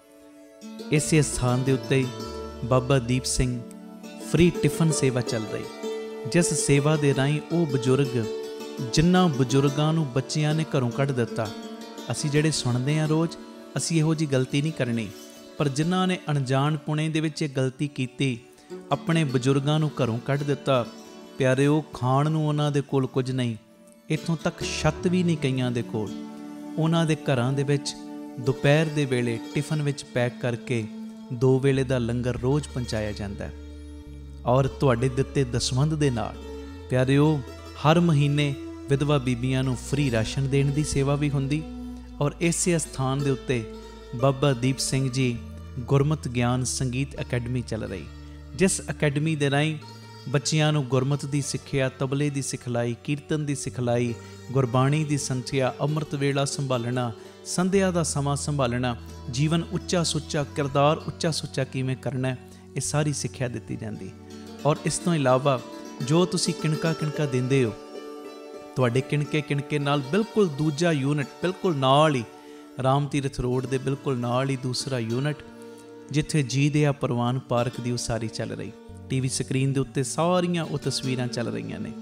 Speaker 5: ਇਸੇ ਸਥਾਨ ਦੇ ਉੱਤੇ ਬਾਬਾ ਦੀਪ ਸਿੰਘ ਫ੍ਰੀ ਟਿਫਨ ਸੇਵਾ ਚੱਲ ਰਹੀ, ਜਿਸ ਸੇਵਾ ਦੇ ਰਾਹੀਂ ਉਹ ਬਜ਼ੁਰਗ, ਜਿਨ੍ਹਾਂ ਬਜ਼ੁਰਗਾਂ ਨੂੰ ਬੱਚਿਆਂ ਨੇ ਘਰੋਂ ਕੱਢ ਦਿੱਤਾ, ਅਸੀਂ ਜਿਹੜੇ ਸੁਣਦੇ ਹਾਂ ਰੋਜ਼, ਅਸੀਂ ਇਹੋ ਜਿਹੀ ਗਲਤੀ ਨਹੀਂ ਕਰਨੀ, ਪਰ ਜਿਨ੍ਹਾਂ ਨੇ ਅਣਜਾਣ ਪੁਣੇ ਦੇ ਵਿੱਚ ਇਹ ਗਲਤੀ ਕੀਤੀ, ਆਪਣੇ ਬਜ਼ੁਰਗਾਂ ਨੂੰ ਘਰੋਂ ਕੱਢ ਦਿੱਤਾ, ਪਿਆਰਿਓ ਖਾਣ ਨੂੰ ਉਹਨਾਂ ਦੇ ਕੋਲ ਕੁਝ ਨਹੀਂ, ਇੱਥੋਂ ਤੱਕ ਛੱਤ ਵੀ ਨਹੀਂ ਕਈਆਂ ਦੇ ਕੋਲ। ਉਹਨਾਂ ਦੇ ਘਰਾਂ ਦੇ ਵਿੱਚ ਦੁਪਹਿਰ ਦੇ ਵੇਲੇ ਟਿਫਨ ਵਿੱਚ ਪੈਕ ਕਰਕੇ 2 ਵੇਲੇ ਦਾ ਲੰਗਰ ਰੋਜ਼ ਪਹੁੰਚਾਇਆ ਜਾਂਦਾ ਹੈ। ਔਰ ਤੁਹਾਡੇ ਦਿੱਤੇ ਦਸਵੰਧ ਦੇ ਨਾਲ ਪਿਆਰਿਓ ਹਰ ਮਹੀਨੇ ਵਿਧਵਾ ਬੀਬੀਆਂ ਨੂੰ ਫ੍ਰੀ ਰਾਸ਼ਨ ਦੇਣ ਦੀ ਸੇਵਾ ਵੀ ਹੁੰਦੀ। ਔਰ ਇਸੇ ਸਥਾਨ ਦੇ ਉੱਤੇ ਬਾਬਾ ਦੀਪ ਸਿੰਘ ਜੀ ਗੁਰਮਤ ਗਿਆਨ ਸੰਗੀਤ ਅਕੈਡਮੀ ਚੱਲ ਰਹੀ, ਜਿਸ ਅਕੈਡਮੀ ਦੇ ਰਾਹੀਂ ਬੱਚਿਆਂ ਨੂੰ ਗੁਰਮਤ ਦੀ ਸਿੱਖਿਆ, ਤਬਲੇ ਦੀ ਸਿਖਲਾਈ, ਕੀਰਤਨ ਦੀ ਸਿਖਲਾਈ, ਗੁਰਬਾਣੀ ਦੀ ਸੰਥਿਆ, ਅੰਮ੍ਰਿਤ ਵੇਲਾ ਸੰਭਾਲਣਾ, ਸੰਧਿਆ ਦਾ ਸਮਾਂ ਸੰਭਾਲਣਾ, ਜੀਵਨ ਉੱਚਾ ਸੁੱਚਾ, ਕਿਰਦਾਰ ਉੱਚਾ ਸੁੱਚਾ ਕਿਵੇਂ ਕਰਨਾ, ਇਹ ਸਾਰੀ ਸਿੱਖਿਆ ਦਿੱਤੀ ਜਾਂਦੀ। ਔਰ ਇਸ ਤੋਂ ਇਲਾਵਾ ਜੋ ਤੁਸੀਂ ਕਿਣਕਾ ਕਿਣਕਾ ਦਿੰਦੇ ਹੋ, ਤੁਹਾਡੇ ਕਿਣਕੇ ਕਿਣਕੇ ਨਾਲ ਬਿਲਕੁਲ ਦੂਜਾ ਯੂਨਿਟ, ਬਿਲਕੁਲ ਨਾਲ ਹੀ ਰਾਮ ਤੀਰਥ ਰੋਡ ਦੇ ਬਿਲਕੁਲ ਨਾਲ ਹੀ ਦੂਸਰਾ ਯੂਨਿਟ, ਜਿੱਥੇ ਜੀ ਦਇਆ ਪ੍ਰਵਾਨ ਪਾਰਕ ਦੀ ਉਸਾਰੀ ਚੱਲ ਰਹੀ। ਟੀਵੀ ਸਕਰੀਨ ਦੇ ਉੱਤੇ ਸਾਰੀਆਂ ਉਹ ਤਸਵੀਰਾਂ ਚੱਲ ਰਹੀਆਂ ਨੇ।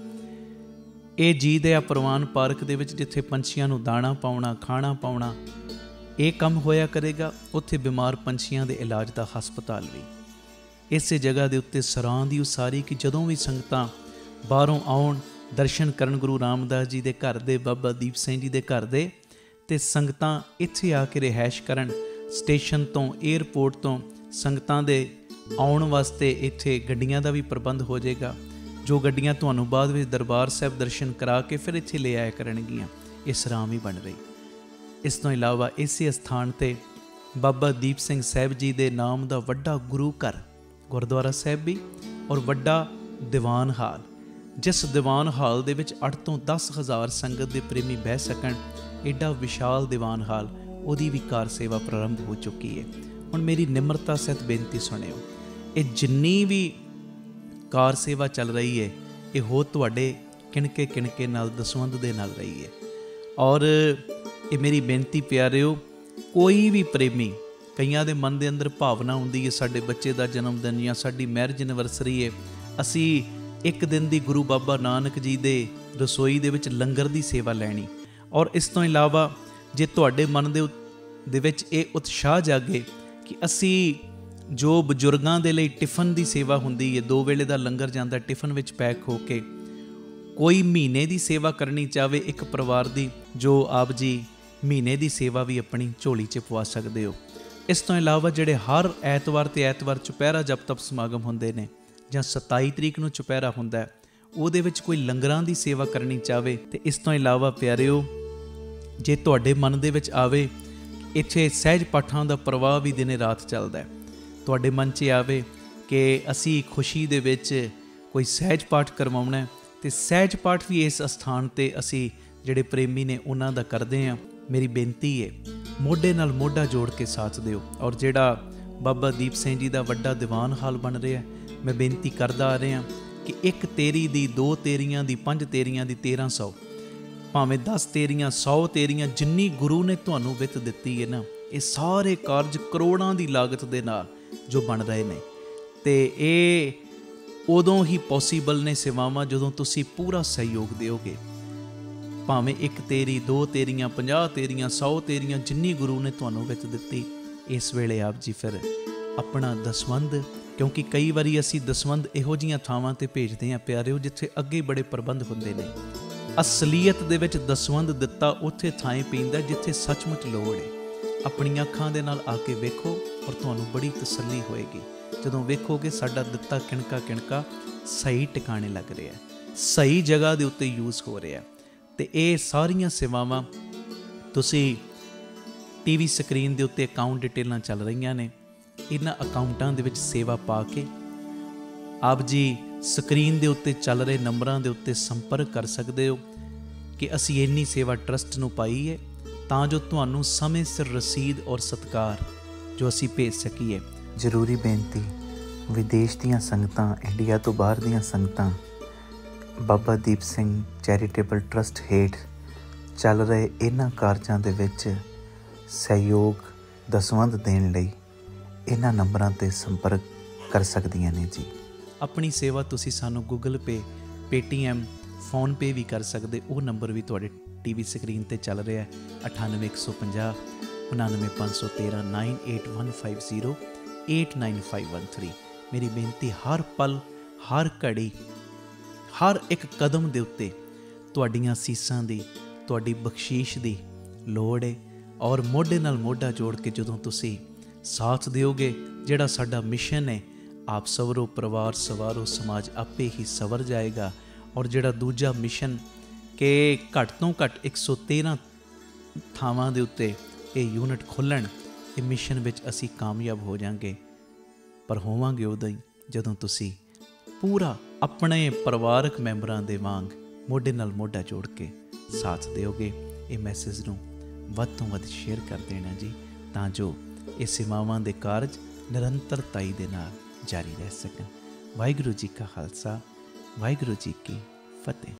Speaker 5: ਇਹ ਜੀ ਦਇਆ ਪ੍ਰਵਾਨ ਪਾਰਕ ਦੇ ਵਿੱਚ ਜਿੱਥੇ ਪੰਛੀਆਂ ਨੂੰ ਦਾਣਾ ਪਾਉਣਾ, ਖਾਣਾ ਪਾਉਣਾ, ਇਹ ਕੰਮ ਹੋਇਆ ਕਰੇਗਾ, ਉੱਥੇ ਬਿਮਾਰ ਪੰਛੀਆਂ ਦੇ ਇਲਾਜ ਦਾ ਹਸਪਤਾਲ ਵੀ। ਇਸੇ ਜਗ੍ਹਾ ਦੇ ਉੱਤੇ ਸਰਾਂ ਦੀ ਉਸਾਰੀ ਕਿ ਜਦੋਂ ਵੀ ਸੰਗਤਾਂ ਬਾਹਰੋਂ ਆਉਣ ਦਰਸ਼ਨ ਕਰਨ ਗੁਰੂ ਰਾਮਦਾਸ ਜੀ ਦੇ ਘਰ ਦੇ, ਬਾਬਾ ਦੀਪ ਸਿੰਘ ਜੀ ਦੇ ਘਰ ਦੇ, ਤੇ ਸੰਗਤਾਂ ਇੱਥੇ ਆ ਕੇ ਰਿਹਾਇਸ਼ ਕਰਨ। ਸਟੇਸ਼ਨ ਤੋਂ, ਏਅਰਪੋਰਟ ਤੋਂ ਸੰਗਤਾਂ ਦੇ ਆਉਣ ਵਾਸਤੇ ਇੱਥੇ ਗੱਡੀਆਂ ਦਾ ਵੀ ਪ੍ਰਬੰਧ ਹੋ ਜਾਏਗਾ, ਜੋ ਗੱਡੀਆਂ ਤੁਹਾਨੂੰ ਬਾਅਦ ਵਿੱਚ ਦਰਬਾਰ ਸਾਹਿਬ ਦਰਸ਼ਨ ਕਰਾ ਕੇ ਫਿਰ ਇੱਥੇ ਲੈ ਆਇਆ ਕਰਨਗੀਆਂ। ਇਹ ਸਰਾਂ ਵੀ ਬਣ ਰਹੀ। ਇਸ ਤੋਂ ਇਲਾਵਾ ਇਸੇ ਅਸਥਾਨ 'ਤੇ ਬਾਬਾ ਦੀਪ ਸਿੰਘ ਸਾਹਿਬ ਜੀ ਦੇ ਨਾਮ ਦਾ ਵੱਡਾ ਗੁਰੂ ਘਰ, ਗੁਰਦੁਆਰਾ ਸਾਹਿਬ ਵੀ, ਔਰ ਵੱਡਾ ਦੀਵਾਨ ਹਾਲ, ਜਿਸ ਦੀਵਾਨ ਹਾਲ ਦੇ ਵਿੱਚ 8 ਤੋਂ 10,000 ਸੰਗਤ ਦੇ ਪ੍ਰੇਮੀ ਬਹਿ ਸਕਣ। ਐਡਾ ਵਿਸ਼ਾਲ ਦੀਵਾਨ ਹਾਲ, ਉਹਦੀ ਵੀ ਕਾਰ ਸੇਵਾ ਪ੍ਰਾਰੰਭ ਹੋ ਚੁੱਕੀ ਹੈ। ਹੁਣ ਮੇਰੀ ਨਿਮਰਤਾ ਸਹਿਤ ਬੇਨਤੀ ਸੁਣਿਓ, ਇਹ ਜਿੰਨੀ ਵੀ ਕਾਰ ਸੇਵਾ ਚੱਲ ਰਹੀ ਹੈ, ਇਹ ਹੋ ਤੁਹਾਡੇ ਕਿਣਕੇ ਨਾਲ, ਦਸਵੰਧ ਦੇ ਨਾਲ ਰਹੀ ਹੈ। ਔਰ ਇਹ ਮੇਰੀ ਬੇਨਤੀ ਪਿਆਰਿਓ, ਕੋਈ ਵੀ ਪ੍ਰੇਮੀ, ਕਈਆਂ ਦੇ ਮਨ ਦੇ ਅੰਦਰ ਭਾਵਨਾ ਹੁੰਦੀ ਹੈ ਸਾਡੇ ਬੱਚੇ ਦਾ ਜਨਮ ਦਿਨ ਜਾਂ ਸਾਡੀ ਮੈਰਿਜ ਐਨਵਰਸਰੀ ਹੈ, ਅਸੀਂ ਇੱਕ ਦਿਨ ਦੀ ਗੁਰੂ ਬਾਬਾ ਨਾਨਕ ਜੀ ਦੇ ਰਸੋਈ ਦੇ ਵਿੱਚ ਲੰਗਰ ਦੀ ਸੇਵਾ ਲੈਣੀ। ਔਰ ਇਸ ਤੋਂ ਇਲਾਵਾ ਜੇ ਤੁਹਾਡੇ ਮਨ ਦੇ ਵਿੱਚ ਇਹ ਉਤਸ਼ਾਹ ਜਾਗੇ ਕਿ ਅਸੀਂ ਜੋ ਬਜ਼ੁਰਗਾਂ ਦੇ ਲਈ ਟਿਫਨ ਦੀ ਸੇਵਾ ਹੁੰਦੀ ਹੈ, 2 ਵੇਲੇ ਦਾ ਲੰਗਰ ਜਾਂਦਾ ਟਿਫਨ ਵਿੱਚ ਪੈਕ ਹੋ ਕੇ, ਕੋਈ ਮਹੀਨੇ ਦੀ ਸੇਵਾ ਕਰਨੀ ਚਾਹਵੇ ਇੱਕ ਪਰਿਵਾਰ ਦੀ, ਜੋ ਆਪ ਜੀ ਮਹੀਨੇ ਦੀ ਸੇਵਾ ਵੀ ਆਪਣੀ ਝੋਲੀ 'ਚ ਪਵਾ ਸਕਦੇ ਹੋ। ਇਸ ਤੋਂ ਇਲਾਵਾ ਜਿਹੜੇ ਹਰ ਐਤਵਾਰ ਤੇ ਐਤਵਾਰ ਚੁਪਹਿਰਾ ਜਪ ਤਪ ਸਮਾਗਮ ਹੁੰਦੇ ਨੇ, ਜਾਂ 27 ਤਰੀਕ ਨੂੰ ਚੁਪਹਿਰਾ ਹੁੰਦਾ, ਉਹਦੇ ਵਿੱਚ ਕੋਈ ਲੰਗਰਾਂ ਦੀ ਸੇਵਾ ਕਰਨੀ ਚਾਹਵੇ। ਤੇ ਇਸ ਤੋਂ ਇਲਾਵਾ ਪਿਆਰਿਓ, ਜੇ ਤੁਹਾਡੇ ਮਨ ਦੇ ਵਿੱਚ ਆਵੇ ਇੱਥੇ ਸਹਿਜ ਪਾਠਾਂ ਦਾ ਪ੍ਰਵਾਹ ਵੀ ਦਿਨੇ ਰਾਤ ਚੱਲਦਾ, ਤੁਹਾਡੇ ਮਨ 'ਚ ਆਵੇ ਕਿ ਅਸੀਂ ਖੁਸ਼ੀ ਦੇ ਵਿੱਚ ਕੋਈ ਸਹਿਜ ਪਾਠ ਕਰਵਾਉਣਾ, ਤੇ ਸਹਿਜ ਪਾਠ ਵੀ ਇਸ ਅਸਥਾਨ 'ਤੇ ਅਸੀਂ ਜਿਹੜੇ ਪ੍ਰੇਮੀ ਨੇ ਉਹਨਾਂ ਦਾ ਕਰਦੇ ਹਾਂ। ਮੇਰੀ ਬੇਨਤੀ ਹੈ, ਮੋਢੇ ਨਾਲ ਮੋਢਾ ਜੋੜ ਕੇ ਸਾਥ ਦਿਓ। ਔਰ ਜਿਹੜਾ ਬਾਬਾ ਦੀਪ ਸਿੰਘ ਜੀ ਦਾ ਵੱਡਾ ਦੀਵਾਨ ਹਾਲ ਬਣ ਰਿਹਾ, ਮੈਂ ਬੇਨਤੀ ਕਰਦਾ ਆ ਰਿਹਾ ਕਿ 1 ਤੇਰੀ ਦੀ, 2 ਤੇਰੀਆਂ ਦੀ, 5 ਤੇਰੀਆਂ ਦੀ, 1300, ਭਾਵੇਂ 10 ਤੇਰੀਆਂ, 100 ਤੇਰੀਆਂ, ਜਿੰਨੀ ਗੁਰੂ ਨੇ ਤੁਹਾਨੂੰ ਵਿੱਤ ਦਿੱਤੀ ਹੈ ਨਾ, ਇਹ ਸਾਰੇ ਕਾਰਜ ਕਰੋੜਾਂ ਦੀ ਲਾਗਤ ਦੇ ਨਾਲ ਜੋ ਬਣ ਰਹੇ ਨੇ, ਤੇ ਇਹ ਉਦੋਂ ਹੀ ਪੋਸੀਬਲ ਨੇ ਸੇਵਾਵਾਂ ਜਦੋਂ ਤੁਸੀਂ ਪੂਰਾ ਸਹਿਯੋਗ ਦਿਓਗੇ। ਭਾਵੇਂ 1 ਤੇਰੀ, 2 ਤੇਰੀਆਂ, 50 ਤੇਰੀਆਂ, 100 ਤੇਰੀਆਂ, ਜਿੰਨੀ ਗੁਰੂ ਨੇ ਤੁਹਾਨੂੰ ਵਿੱਤ ਦਿੱਤੀ, ਇਸ ਵੇਲੇ ਆਪ ਜੀ ਫਿਰ ਆਪਣਾ ਦਸਵੰਧ, ਕਿਉਂਕਿ ਕਈ ਵਾਰੀ ਅਸੀਂ ਦਸਵੰਧ ਇਹੋ ਜਿਹੀਆਂ ਥਾਵਾਂ 'ਤੇ ਭੇਜਦੇ ਹਾਂ ਪਿਆਰਿਓ, ਜਿੱਥੇ ਅੱਗੇ ਬੜੇ ਪ੍ਰਬੰਧ ਹੁੰਦੇ ਨੇ। ਅਸਲੀਅਤ ਦੇ ਵਿੱਚ ਦਸਵੰਧ ਦਿੱਤਾ ਉੱਥੇ ਥਾਂ ਪੈਂਦਾ ਜਿੱਥੇ ਸੱਚਮੁੱਚ ਲੋੜ ਹੈ। ਆਪਣੀਆਂ ਅੱਖਾਂ ਦੇ ਨਾਲ ਆ ਕੇ ਵੇਖੋ, ਔਰ ਤੁਹਾਨੂੰ ਬੜੀ ਤਸੱਲੀ ਹੋਏਗੀ ਜਦੋਂ ਵੇਖੋਗੇ ਸਾਡਾ ਦਿੱਤਾ ਕਿਣਕਾ ਸਹੀ ਟਿਕਾਣੇ ਲੱਗ ਰਿਹਾ, ਸਹੀ ਜਗ੍ਹਾ ਦੇ ਉੱਤੇ ਯੂਜ਼ ਹੋ ਰਿਹਾ। ਤੇ ਇਹ ਸਾਰੀਆਂ ਸੇਵਾਵਾਂ ਤੁਸੀਂ ਟੀਵੀ ਸਕਰੀਨ ਦੇ ਉੱਤੇ ਅਕਾਊਂਟ ਡਿਟੇਲਾਂ ਚੱਲ ਰਹੀਆਂ ਨੇ, ਇਹਨਾਂ ਅਕਾਊਂਟਾਂ ਦੇ ਵਿੱਚ ਸੇਵਾ ਪਾ ਕੇ ਆਪ ਜੀ ਸਕਰੀਨ ਦੇ ਉੱਤੇ ਚੱਲ ਰਹੇ ਨੰਬਰਾਂ ਦੇ ਉੱਤੇ ਸੰਪਰਕ ਕਰ ਸਕਦੇ ਹੋ ਕਿ ਅਸੀਂ ਇੰਨੀ ਸੇਵਾ ਟਰਸਟ ਨੂੰ ਪਾਈ ਹੈ, ਤਾਂ ਜੋ ਤੁਹਾਨੂੰ ਸਮੇਂ ਸਿਰ ਰਸੀਦ ਔਰ ਸਤਿਕਾਰ ਜੋ ਅਸੀਂ ਭੇਜ ਸਕੀਏ।
Speaker 6: ਜ਼ਰੂਰੀ ਬੇਨਤੀ, ਵਿਦੇਸ਼ ਦੀਆਂ ਸੰਗਤਾਂ, ਇੰਡੀਆ ਤੋਂ ਬਾਹਰ ਦੀਆਂ ਸੰਗਤਾਂ ਬਾਬਾ ਦੀਪ ਸਿੰਘ ਚੈਰੀਟੇਬਲ ਟਰਸਟ ਹੇਠ ਚੱਲ ਰਹੇ ਇਹਨਾਂ ਕਾਰਜਾਂ ਦੇ ਵਿੱਚ ਸਹਿਯੋਗ ਦਸਵੰਧ ਦੇਣ ਲਈ ਇਹਨਾਂ ਨੰਬਰਾਂ 'ਤੇ ਸੰਪਰਕ ਕਰ ਸਕਦੀਆਂ ਨੇ ਜੀ।
Speaker 5: ਆਪਣੀ ਸੇਵਾ ਤੁਸੀਂ ਸਾਨੂੰ ਗੂਗਲ ਪੇ, ਪੇਟੀਐਮ, ਫੋਨਪੇ ਵੀ ਕਰ ਸਕਦੇ। ਉਹ ਨੰਬਰ ਵੀ ਤੁਹਾਡੇ ਟੀਵੀ ਸਕਰੀਨ 'ਤੇ ਚੱਲ ਰਿਹਾ, 98 150 99 513 98150 89513। ਮੇਰੀ ਬੇਨਤੀ, ਹਰ ਪਲ, ਹਰ ਘੜੀ, ਹਰ ਇੱਕ ਕਦਮ ਦੇ ਉੱਤੇ ਤੁਹਾਡੀਆਂ ਅਸੀਸਾਂ ਦੀ, ਤੁਹਾਡੀ ਬਖਸ਼ੀਸ਼ ਦੀ ਲੋੜ ਹੈ। ਔਰ ਮੋਢੇ ਨਾਲ ਮੋਢਾ ਜੋੜ ਕੇ ਜਦੋਂ ਤੁਸੀਂ ਸਾਥ ਦਿਓਗੇ, ਜਿਹੜਾ ਸਾਡਾ ਮਿਸ਼ਨ ਹੈ, ਆਪ ਸਵਰੋ, ਪਰਿਵਾਰ ਸਵਾਰੋ, ਸਮਾਜ ਆਪੇ ਹੀ ਸਵਰ ਜਾਏਗਾ। ਔਰ ਜਿਹੜਾ ਦੂਜਾ ਮਿਸ਼ਨ ਕਿ ਘੱਟ ਤੋਂ ਘੱਟ 113 ਥਾਵਾਂ ਦੇ ਉੱਤੇ ਇਹ ਯੂਨਿਟ ਖੋਲ੍ਹਣ, ਇਹ ਮਿਸ਼ਨ ਵਿੱਚ ਅਸੀਂ ਕਾਮਯਾਬ ਹੋ ਜਾਵਾਂਗੇ। ਪਰ ਹੋਵਾਂਗੇ ਉਦੋਂ ਹੀ ਜਦੋਂ ਤੁਸੀਂ ਪੂਰਾ ਆਪਣੇ ਪਰਿਵਾਰਕ ਮੈਂਬਰਾਂ ਦੇ ਵਾਂਗ ਮੋਢੇ ਨਾਲ ਮੋਢਾ ਜੋੜ ਕੇ ਸਾਥ ਦਿਓਗੇ। ਇਹ ਮੈਸੇਜ ਨੂੰ ਵੱਧ ਤੋਂ ਵੱਧ ਸ਼ੇਅਰ ਕਰ ਦੇਣਾ ਜੀ, ਤਾਂ ਜੋ ਇਹ ਸੇਵਾਵਾਂ ਦੇ ਕਾਰਜ ਨਿਰੰਤਰਤਾਈ ਦੇ ਨਾਲ ਜਾਰੀ ਰਹਿ ਸਕਣ। ਵਾਹਿਗੁਰੂ ਜੀ ਕਾ ਖਾਲਸਾ, ਵਾਹਿਗੁਰੂ ਜੀ ਕੀ ਫਤਿਹ।